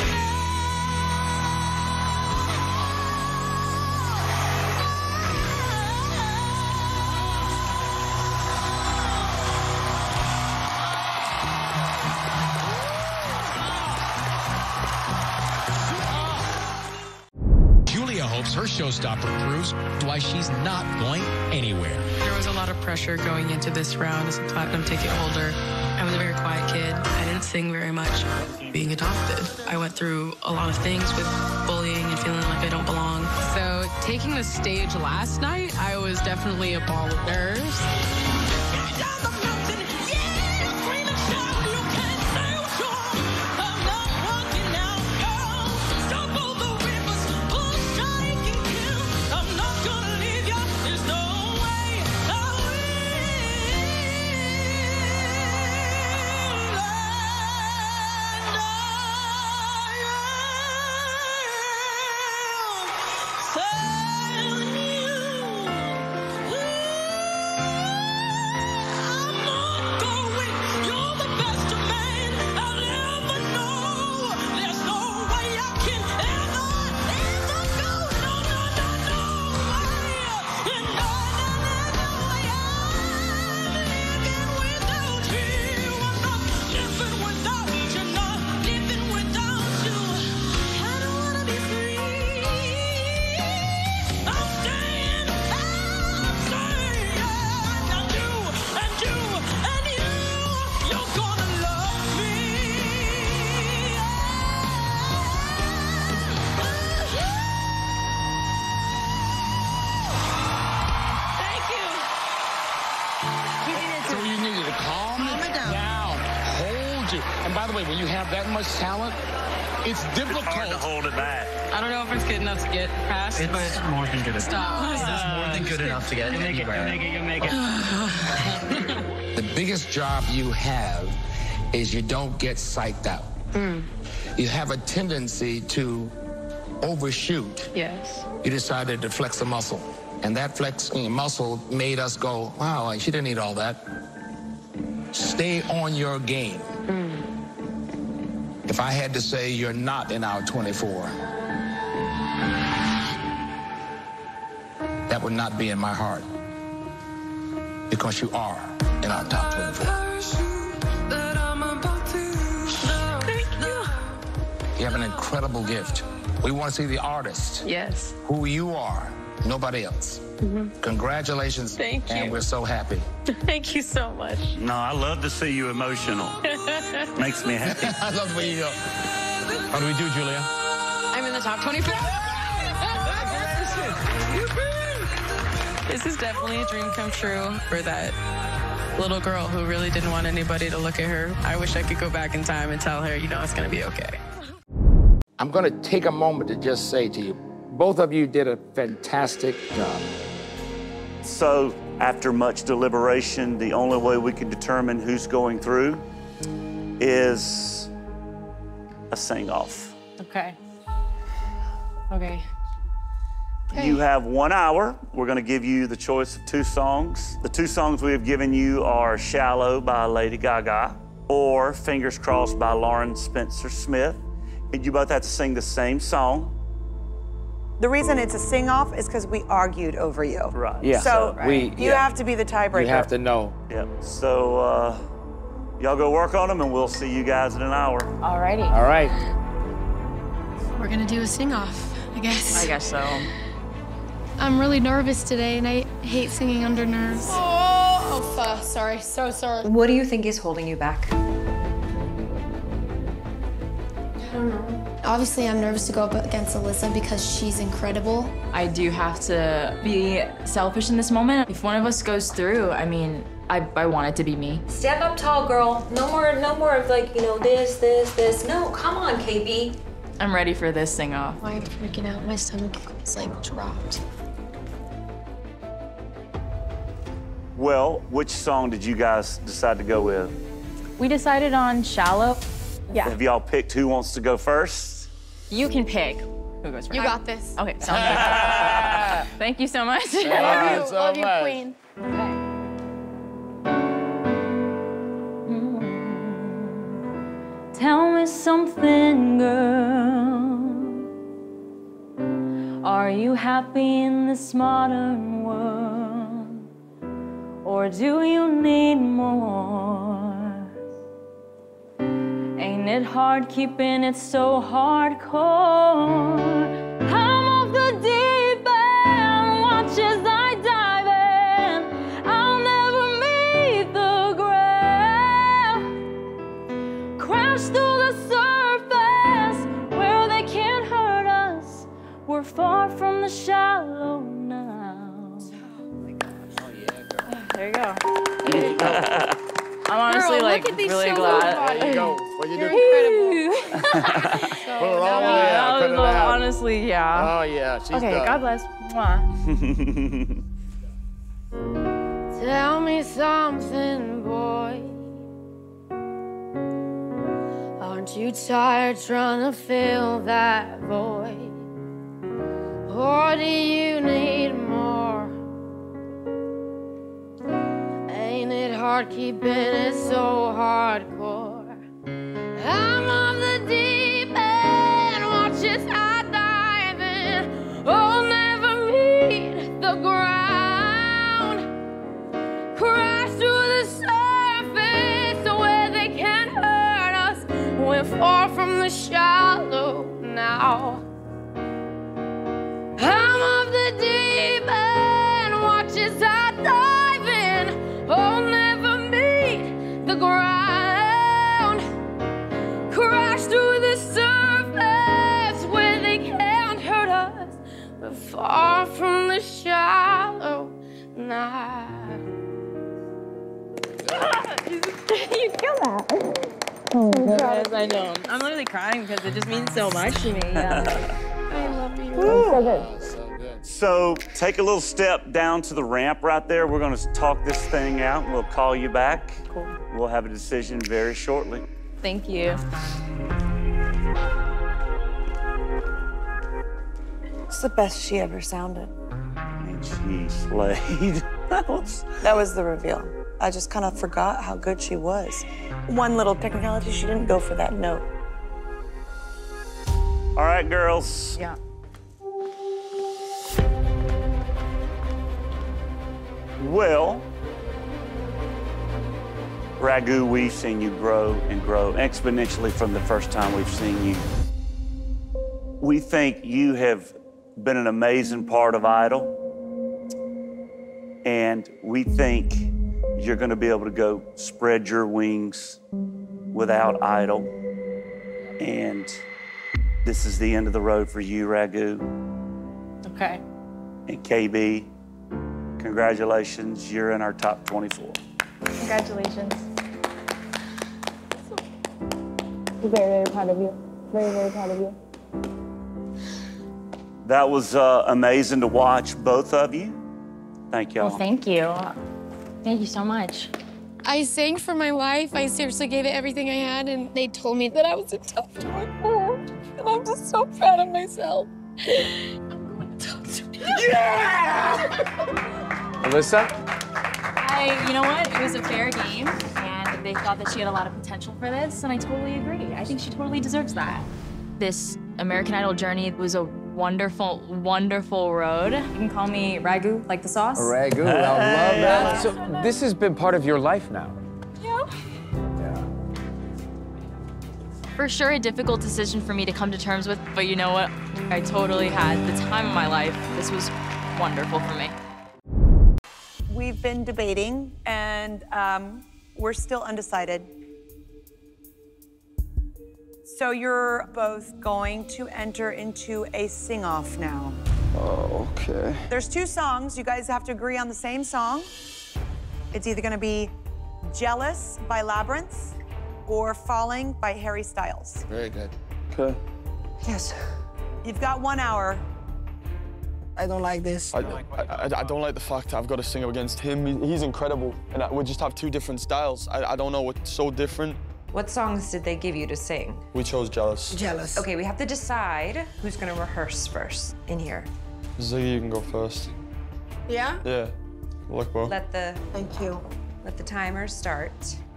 Julia hopes her showstopper proves why she's not going anywhere. There was a lot of pressure going into this round as a platinum ticket holder. I was a very quiet kid. I didn't sing very much. Being adopted, I went through a lot of things with bullying and feeling like I don't belong. So taking the stage last night, I was definitely a ball of nerves. told you. And by the way, when you have that much talent, it's difficult. It's hard to hold it back. I don't know if it's good enough to get past, It's but more than good enough. Stop. It's more than good enough to get You make it, you anywhere. make it, you make it. The biggest job you have is you don't get psyched out. Mm. You have a tendency to overshoot. Yes. You decided to flex a muscle. And that flexing a muscle made us go, wow, like, she didn't need all that. Stay on your game. Mm. If I had to say you're not in our twenty-four, that would not be in my heart. Because you are in our top twenty-four. You have an incredible gift. We want to see the artist. Yes. Who you are, nobody else. Mm-hmm. Congratulations. Thank you. And we're so happy. Thank you so much. No, I love to see you emotional. Makes me happy. I love the way you go. How do we do, Julia? I'm in the top twenty-four. This is definitely a dream come true for that little girl who really didn't want anybody to look at her. I wish I could go back in time and tell her, you know, it's going to be okay. I'm going to take a moment to just say to you, both of you did a fantastic job. So, after much deliberation, the only way we can determine who's going through is a sing-off. Okay. Okay. You have one hour. We're going to give you the choice of two songs. The two songs we have given you are Shallow by Lady Gaga or Fingers Crossed by Lauren Spencer Smith. And you both have to sing the same song. The reason it's a sing-off is because we argued over you. Right. Yeah. So we, you yeah. have to be the tiebreaker. You have to know. Yep. So uh, y'all go work on them and we'll see you guys in an hour. Alrighty. All right. We're going to do a sing-off, I guess. I guess so. I'm really nervous today, and I hate singing under nerves. Oh, oh fuck. Sorry, so sorry. What do you think is holding you back? I don't know. Obviously, I'm nervous to go up against Alyssa because she's incredible. I do have to be selfish in this moment. If one of us goes through, I mean, I, I want it to be me. Stand up tall, girl. No more, no more of like, you know, this, this, this. No, come on, K B. I'm ready for this sing-off. Why am I freaking out? My stomach is like dropped. Well, which song did you guys decide to go with? We decided on Shallow. Yeah. Have y'all picked who wants to go first? You can pick who goes first. You got this. Okay, sounds good. Thank you so much. Thank Love you you, so love you, much. queen. Tell me something, girl. Are you happy in this modern world? Or do you need more? Ain't it hard keeping it so hardcore? I'm off the deep end, watch as I dive in. I'll never meet the ground. Crash through the surface where they can't hurt us. We're far from the shallow now. There you go. There you go. I'm honestly Girl, like look at these really solo glad. bodies. There you go. What you You're do? incredible. Put it all Yeah, the way out. I Cut was, it uh, out. honestly, yeah. Oh, yeah. She's okay, done. God bless. Mwah. Tell me something, boy. Aren't you tired trying to fill that void? Or do you need more? Ain't it hard keeping it so hardcore? I'm on the deep end, watch as I dive in. Oh, never meet the ground. Crash through the surface where they can't hurt us. We're far from the shallow now. I'm off the deep end, watch as I dive in. Oh, never meet the ground. Crash through the surface where they can't hurt us. We're far from the shallow now. You kill that. Oh, yes, I know. I'm literally crying because it just means so much to me. Yeah. I love you. So good. So take a little step down to the ramp right there. We're gonna talk this thing out and we'll call you back. Cool. We'll have a decision very shortly. Thank you. It's the best she ever sounded. And she slayed. That was... That was the reveal. I just kind of forgot how good she was. One little technicality, she didn't go for that note. All right, girls. Yeah. Well, Ragu, we've seen you grow and grow exponentially from the first time we've seen you. We think you have been an amazing part of Idol, and we think you're going to be able to go spread your wings without Idol. And this is the end of the road for you, Ragu. Okay. And K B, congratulations, you're in our top twenty-four. Congratulations. Very, very proud of you. Very, very proud of you. That was uh, amazing to watch, both of you. Thank y'all. Well, thank you. Thank you so much. I sang for my life. I seriously gave it everything I had, and they told me that I was a top twenty-four. And I'm just so proud of myself. I'm going to talk to you. Yeah! Alyssa? I, you know what? It was a fair game, and they thought that she had a lot of potential for this, and I totally agree. I think she totally deserves that. This American Idol journey was a wonderful, wonderful road. You can call me Ragu, like the sauce. Ragu, I love that. So this has been part of your life now. Yeah. Yeah. For sure, a difficult decision for me to come to terms with, but you know what? I totally had the time of my life. This was wonderful for me. We've been debating, and um, we're still undecided. So you're both going to enter into a sing-off now. Oh, okay. There's two songs. You guys have to agree on the same song. It's either gonna be Jealous by Labyrinth or Falling by Harry Styles. Very good. Okay. Yes. You've got one hour. I don't like this. I, I, I don't like the fact that I've got to sing up against him. He, he's incredible, and I, we just have two different styles. I, I don't know what's so different. What songs did they give you to sing? We chose Jealous. Jealous. Okay, we have to decide who's gonna rehearse first in here. Ziggy, you can go first. Yeah? Yeah. Look, bro. Let the Thank you. let the timer start.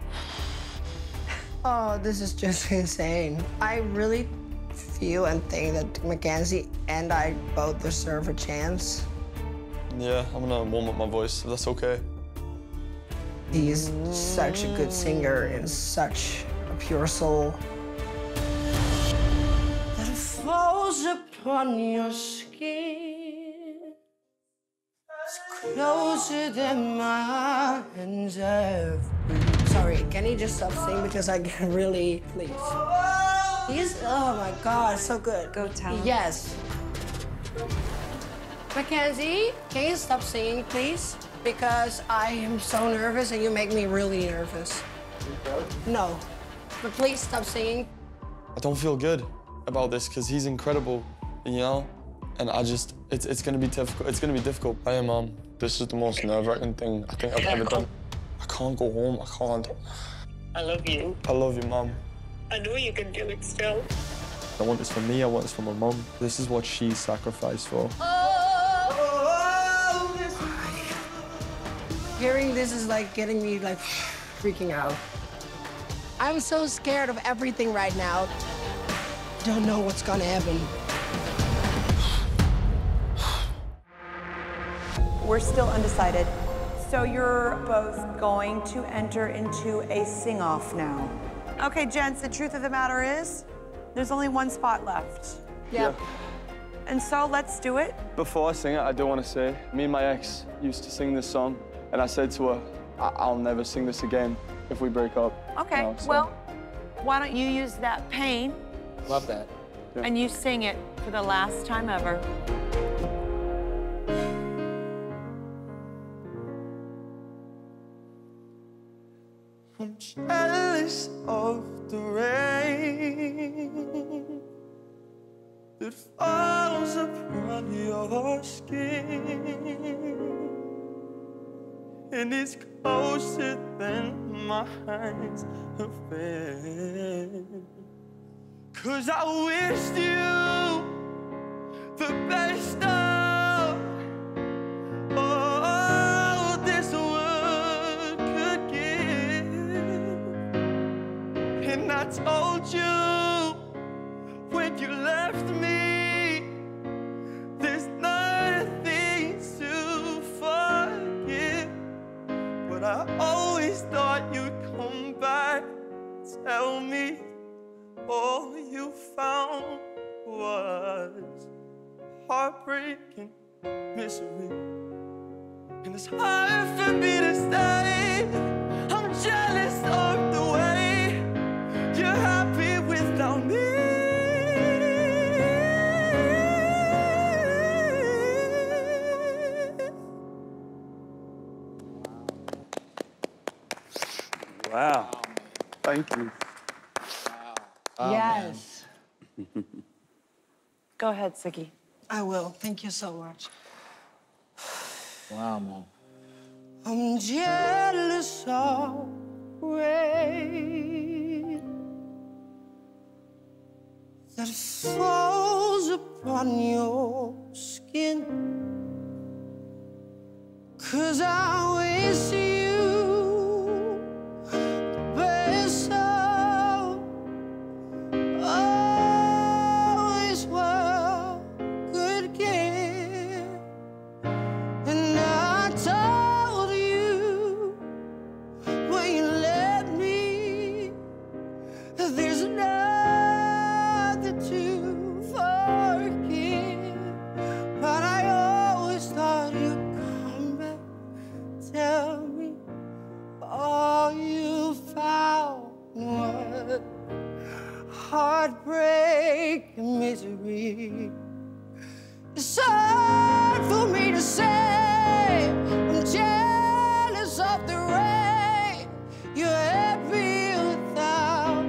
Oh, this is just insane. I really feel and think that Mackenzie and I both deserve a chance. Yeah, I'm gonna warm up my voice, if that's okay. He is such a good singer and such a pure soul. That falls upon your skin. It's closer than my hands have. Sorry, can you just stop singing because I get really, please. He's, oh my God, so good. Go tell him. Yes. Mackenzie, can you stop singing, please? Because I am so nervous and you make me really nervous. No, but please stop singing. I don't feel good about this because he's incredible, you know? And I just, it's, it's gonna be difficult. It's gonna be difficult. I am, um, this is the most nerve-wracking thing I think I've ever done. I can't go home, I can't. I love you. I love you, Mom. I know you can do it still. I want this for me, I want this for my mom. This is what she sacrificed for. Hearing this is like getting me like freaking out. I'm so scared of everything right now. Don't know what's gonna happen. We're still undecided. So you're both going to enter into a sing-off now. Okay, gents, the truth of the matter is, there's only one spot left. Yeah. And so let's do it. Before I sing it, I do want to say, me and my ex used to sing this song, and I said to her, I I'll never sing this again if we break up. Okay, You know, so- well, why don't you use that pain Love that. Yeah. and you sing it for the last time ever. I'm jealous of the rain that falls upon your skin, and it's closer than my hands have been. 'Cause I wished you the best of all this world could give, and I told you when you left me, there's nothing to forgive. But I always thought you'd come back, tell me all you found was heartbreaking misery. And it's hard for me to stay. I'm jealous of the way you're happy without me. Wow. Thank you. Oh, Yes. Go ahead, Ziggy. I will. Thank you so much. Wow, Mom. I'm jealous of rain that falls upon your skin, 'cause I wish you the best of all this world could give. And I told you when you left me, there's nothing to forgive. But I always thought you'd come back, tell me all you found was heartbreak and misery. It's hard for me to say I'm jealous of the rain you're happy without.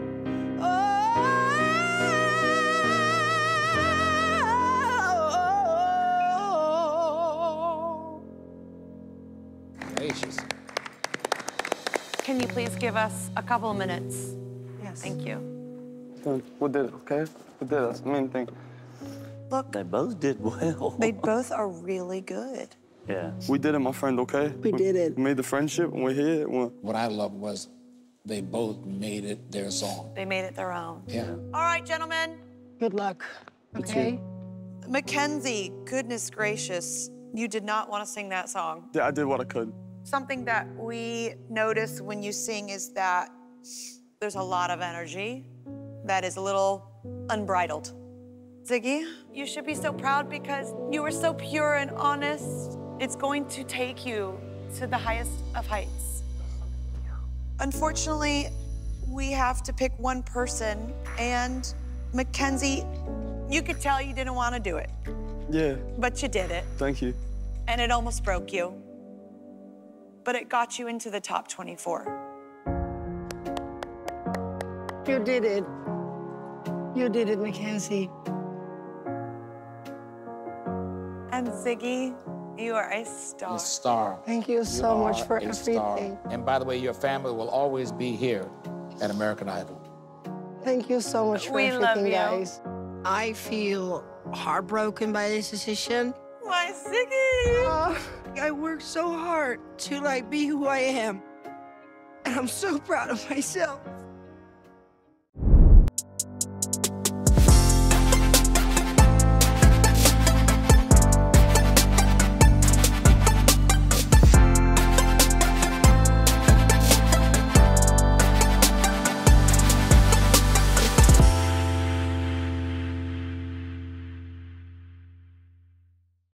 Oh. Gracious. Can you please give us a couple of minutes? Yes. Thank you. We did it, okay? We did it. That's the main thing. Look, They both did well. they both are really good. Yeah. We did it, my friend, okay? We did it. We made the friendship, and we're here. We're... What I loved was they both made it their song. They made it their own. Yeah. All right, gentlemen. Good luck. Okay? Mackenzie, goodness gracious, you did not want to sing that song. Yeah, I did what I could. Something that we notice when you sing is that there's a lot of energy that is a little unbridled. Ziggy, you should be so proud because you were so pure and honest. It's going to take you to the highest of heights. Unfortunately, we have to pick one person, and Mackenzie, you could tell you didn't want to do it, Yeah, but you did it, thank you. and it almost broke you. But it got you into the top twenty-four. You did it. You did it, Mackenzie. And Ziggy, you are a star. A star. Thank you so much are for a star. everything. And by the way, your family will always be here at American Idol. Thank you so much for We love everything, you. guys. I feel heartbroken by this decision. Why, Ziggy? Uh, I worked so hard to like be who I am. And I'm so proud of myself.